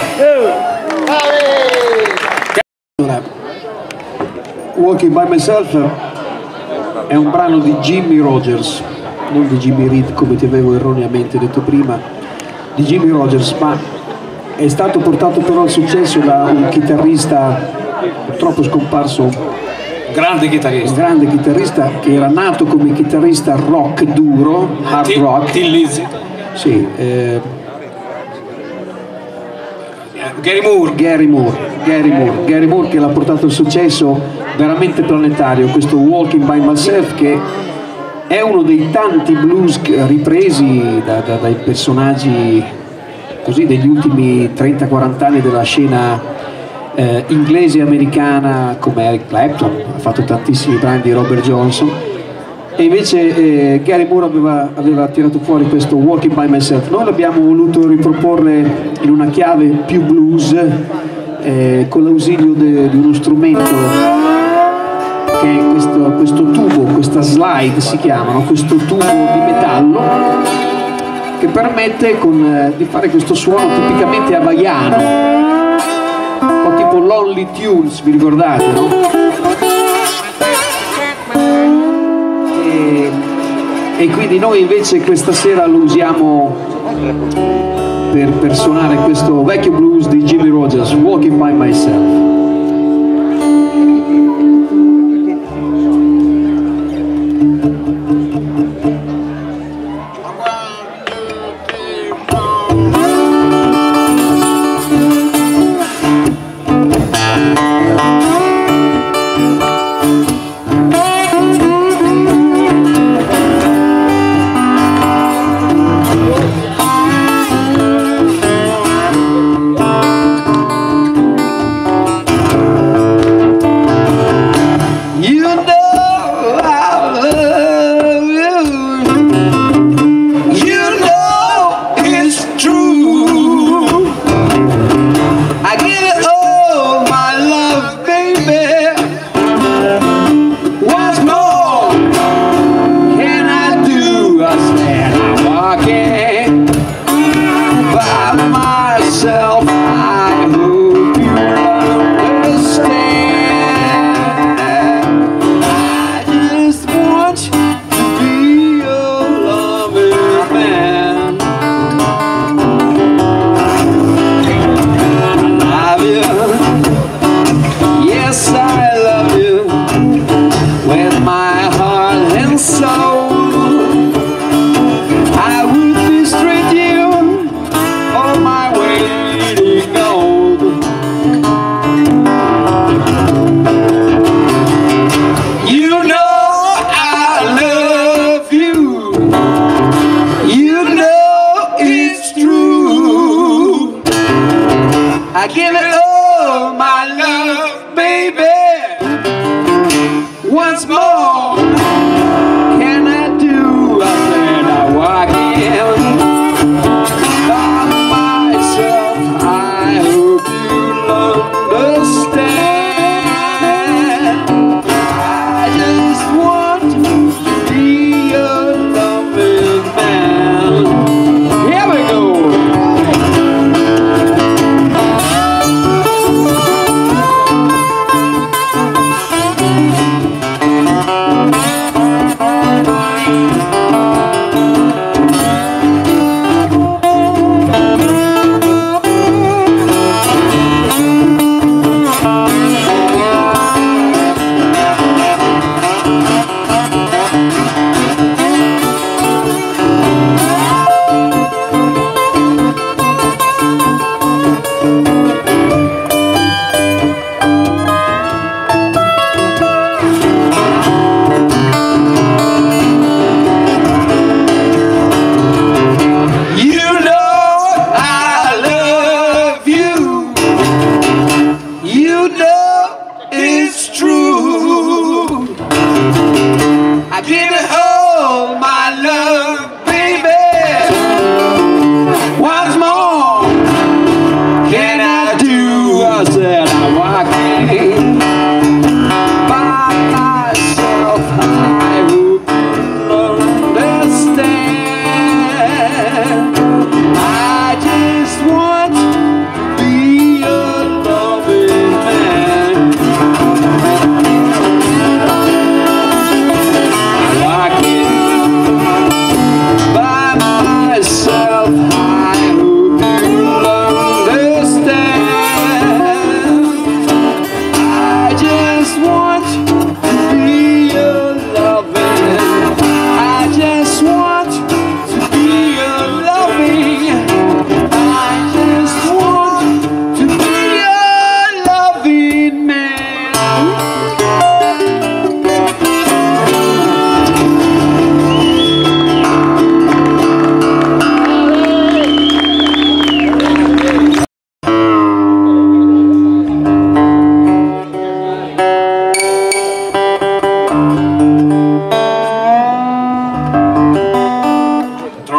C: Walking by Myself è un brano di Jimmie Rodgers, non di Jimmy Reed come ti avevo erroneamente detto prima, di Jimmie Rodgers, ma è stato portato però al successo da un chitarrista purtroppo scomparso,
A: Grande chitarrista.
C: un grande chitarrista che era nato come chitarrista rock duro, hard
A: Tin-
C: rock.
A: Tin Lizzy.
C: Sì, eh,
A: Gary Moore.
C: Gary Moore, Gary Moore, Gary Moore che l'ha portato al successo veramente planetario, questo Walking by Myself, che è uno dei tanti blues ripresi da, da, dai personaggi così degli ultimi trenta quaranta anni della scena eh, inglese e americana, come Eric Clapton, ha fatto tantissimi brani di Robert Johnson, e invece eh, Gary Moore aveva, aveva tirato fuori questo Walking by Myself. Noi l'abbiamo voluto riproporre in una chiave più blues, eh, con l'ausilio di uno strumento che è questo, questo tubo, questa slide si chiamano, questo tubo di metallo che permette con, eh, di fare questo suono tipicamente hawaiano, un po' tipo Lonely Tunes, vi ricordate, no? E, e quindi noi invece questa sera lo usiamo per, per suonare questo vecchio blues di Jimmie Rodgers, Walking by Myself.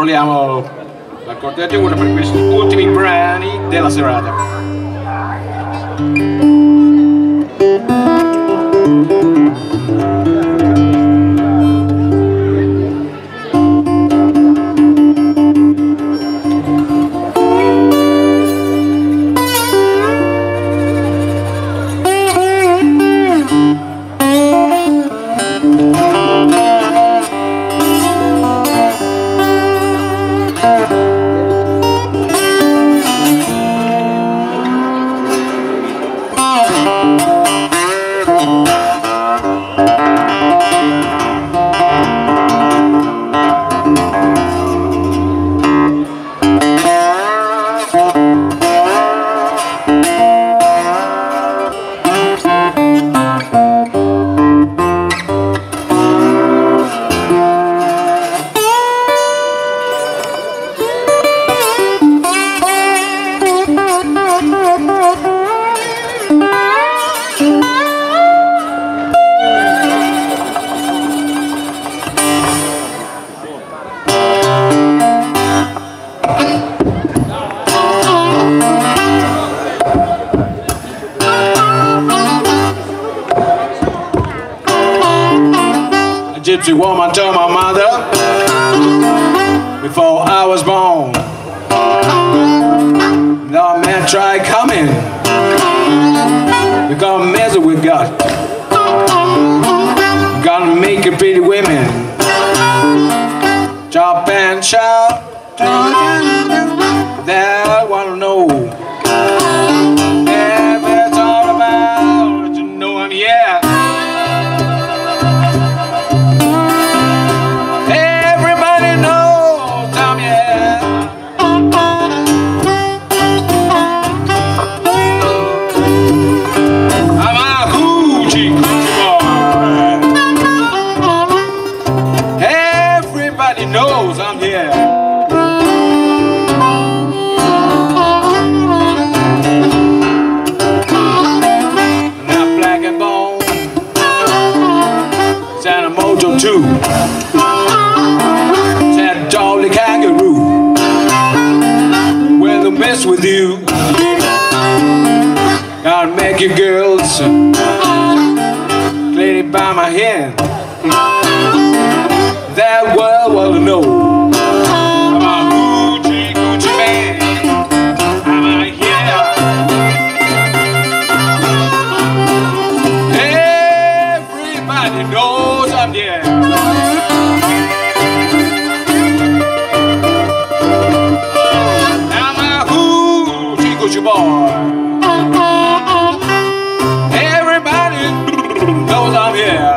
A: vogliamo la corteggiatura per questi ultimi brani della serata. Gypsy woman told my mother before I was born, no man try coming, you gotta measure with God, you gotta make it pretty women, chop and shout, that wanna know, yeah, that's all about, you know, and yeah. Knows I'm here. Not black and bone, Santa Mojo too, Santa Jolly Kangaroo. Well, to mess with you, gotta make you girls clean it by my hand. That world will know. I'm a hoochie coochie man. I'm a yeah. Everybody knows I'm there. I'm a hoochie coochie boy. Everybody knows I'm here.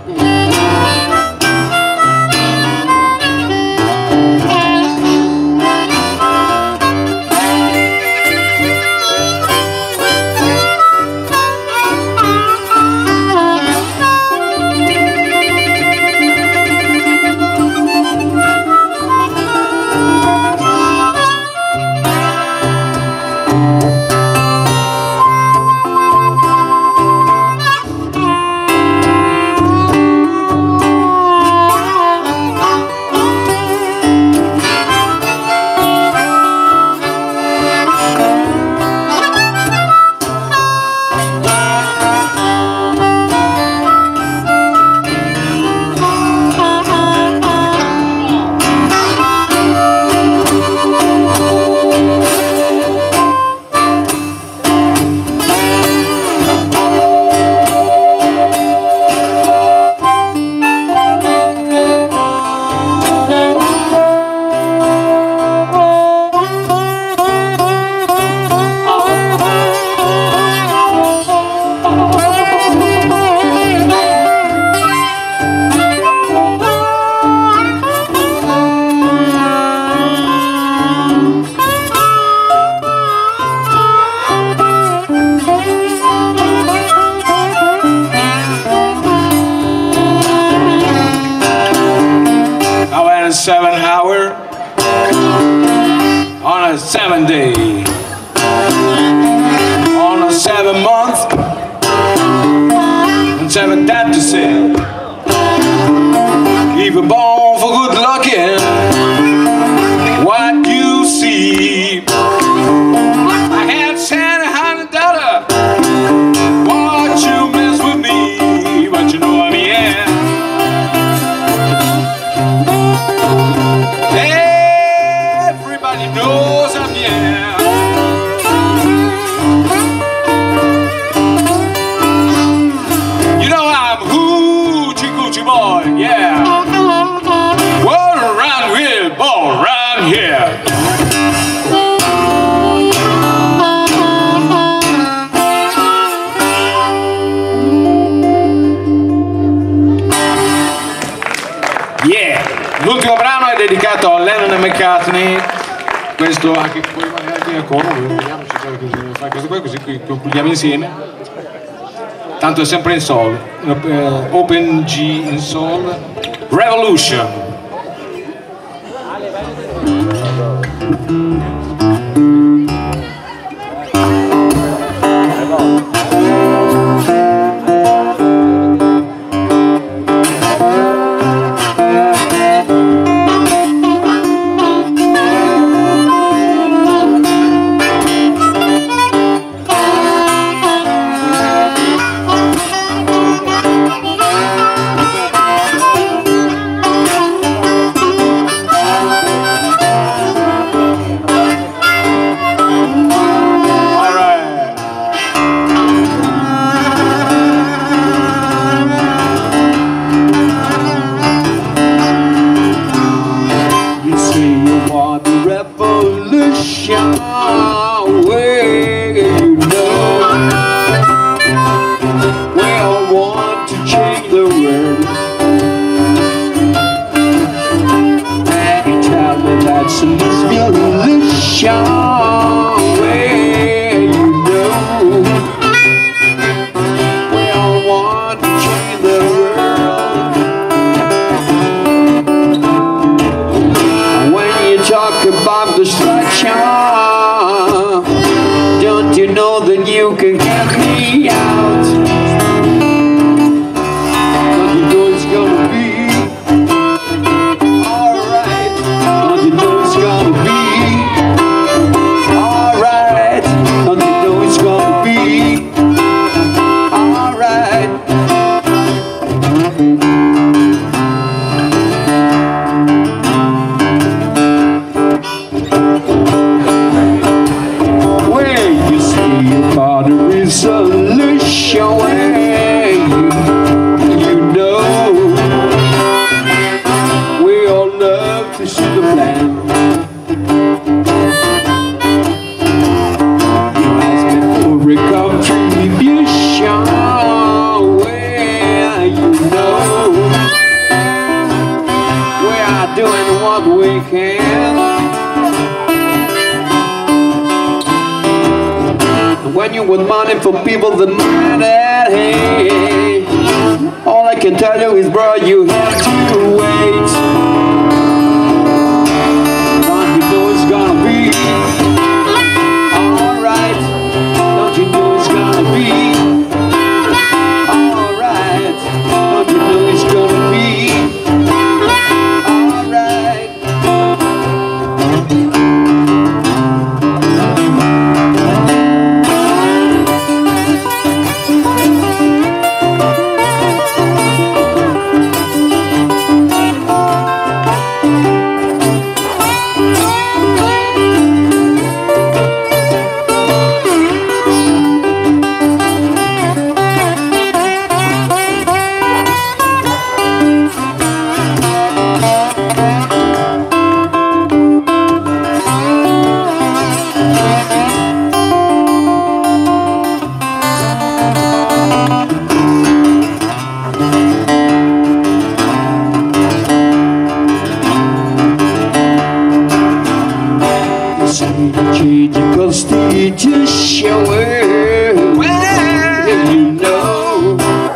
A: Seven hour on a seven day on a seven month and seven that to say keep it born for good lucking Yeah! Yeah! L'ultimo brano è dedicato a Lennon e McCartney. Questo anche poi magari a Como, vediamo se c'è così, fare questo qua così concludiamo insieme. Tanto è sempre in sol. Uh, Open G in sol. Revolution.
C: About destruction, don't you know that you can get me out? Don't you know it's gonna be alright? Don't you know it's gonna be alright? Don't you know it's gonna be alright? Solution way, you know, we all love to see the plan. You ask me for a contribution where you know we are doing what we can. When you want money for people that matter, hey, all I can tell you is, bro, you have to wait. Don't you know it's gonna be alright? Don't you know it's gonna be alright? Don't you know it's gonna be alright? Change the constitution, well, you know,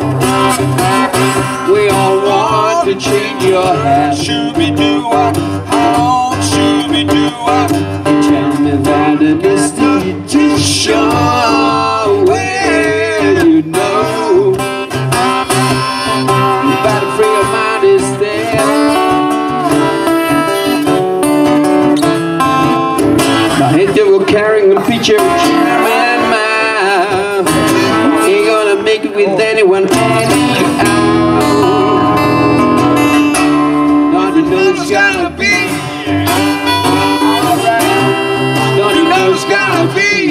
C: we all want to change your hat.
B: Should we do what? How should we do what?
C: Tell me that an institution, well, you know, you better free your mind is there. They were carrying a picture of Chairman Mao. Ain't gonna make it with anyone anyhow. Don't you know it's gonna be alright? Don't you know it's gonna be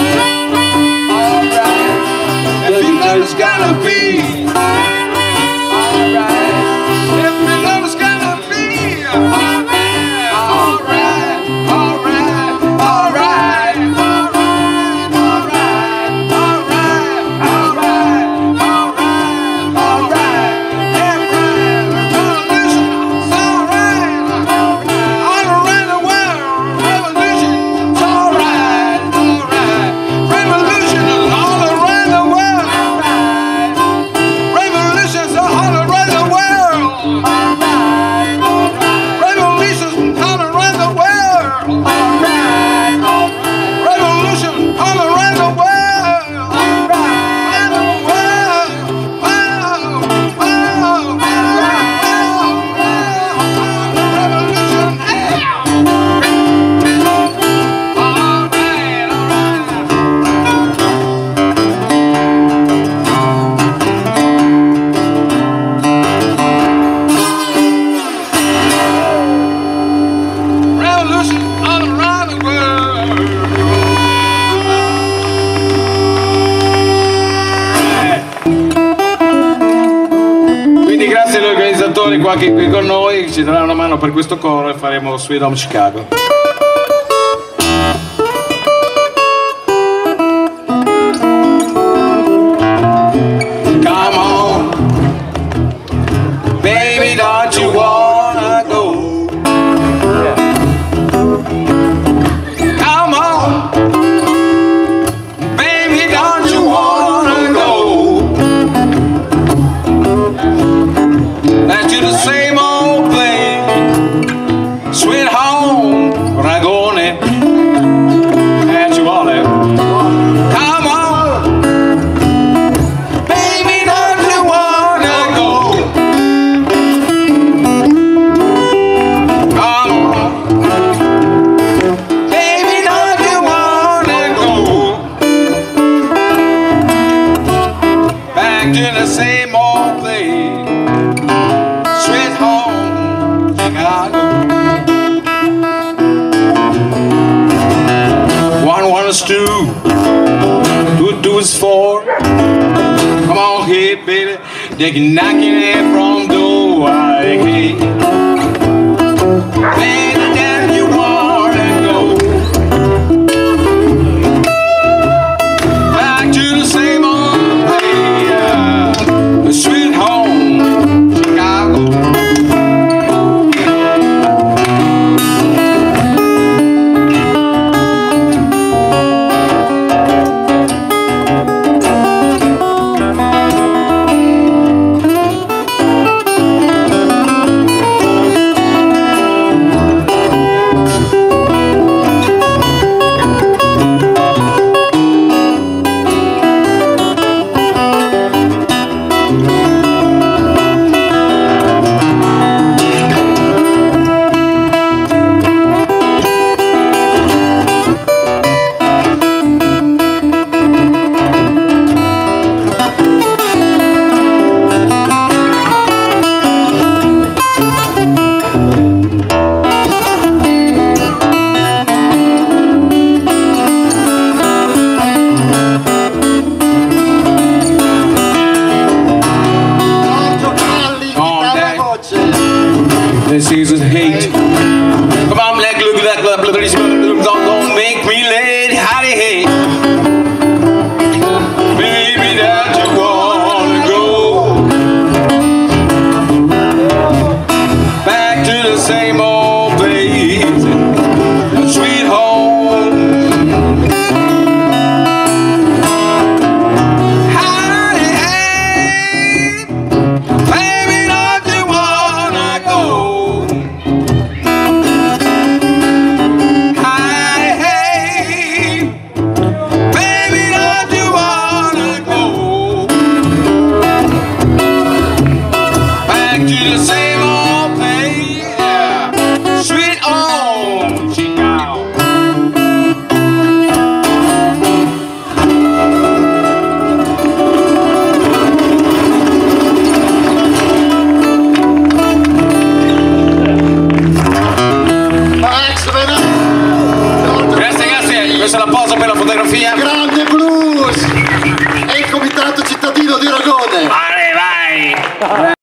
C: alright? Don't you know it's gonna be alright?
B: If we know it's gonna be alright.
A: anche qui con noi, ci darà una mano per questo coro e faremo Sweet Home Chicago. Come on, baby, don't you wanna go? Come on, baby, don't you wanna go? Back to the same old place, sweet home, Ragone, and you all it. Come on, baby, don't you wanna go? Come on, baby, don't you wanna go? Back to the same old place, sweet home, Chicago. One, one is two, two, two is four. Come on, hey, baby, they can knock your head from the door. Hey, baby, there you wanna go. Back to the same old way, yeah. Sweet home, Chicago. This season's hate. Come on, like, look at that, look at this, don't, don't make me late, howdy, hey. Baby, that you wanna go back to the same old place, sweet home. Howdy, hey. Baby, don't you wanna go? Hi, hey, baby, don't you wanna go back to the same old place, yeah. Sweet home, Chicago.
D: Max Renato,
A: Grazie, grazie, questa è la posa per la fotografia.
D: grande blues e il comitato cittadino di Ragone.
A: Vai, vai.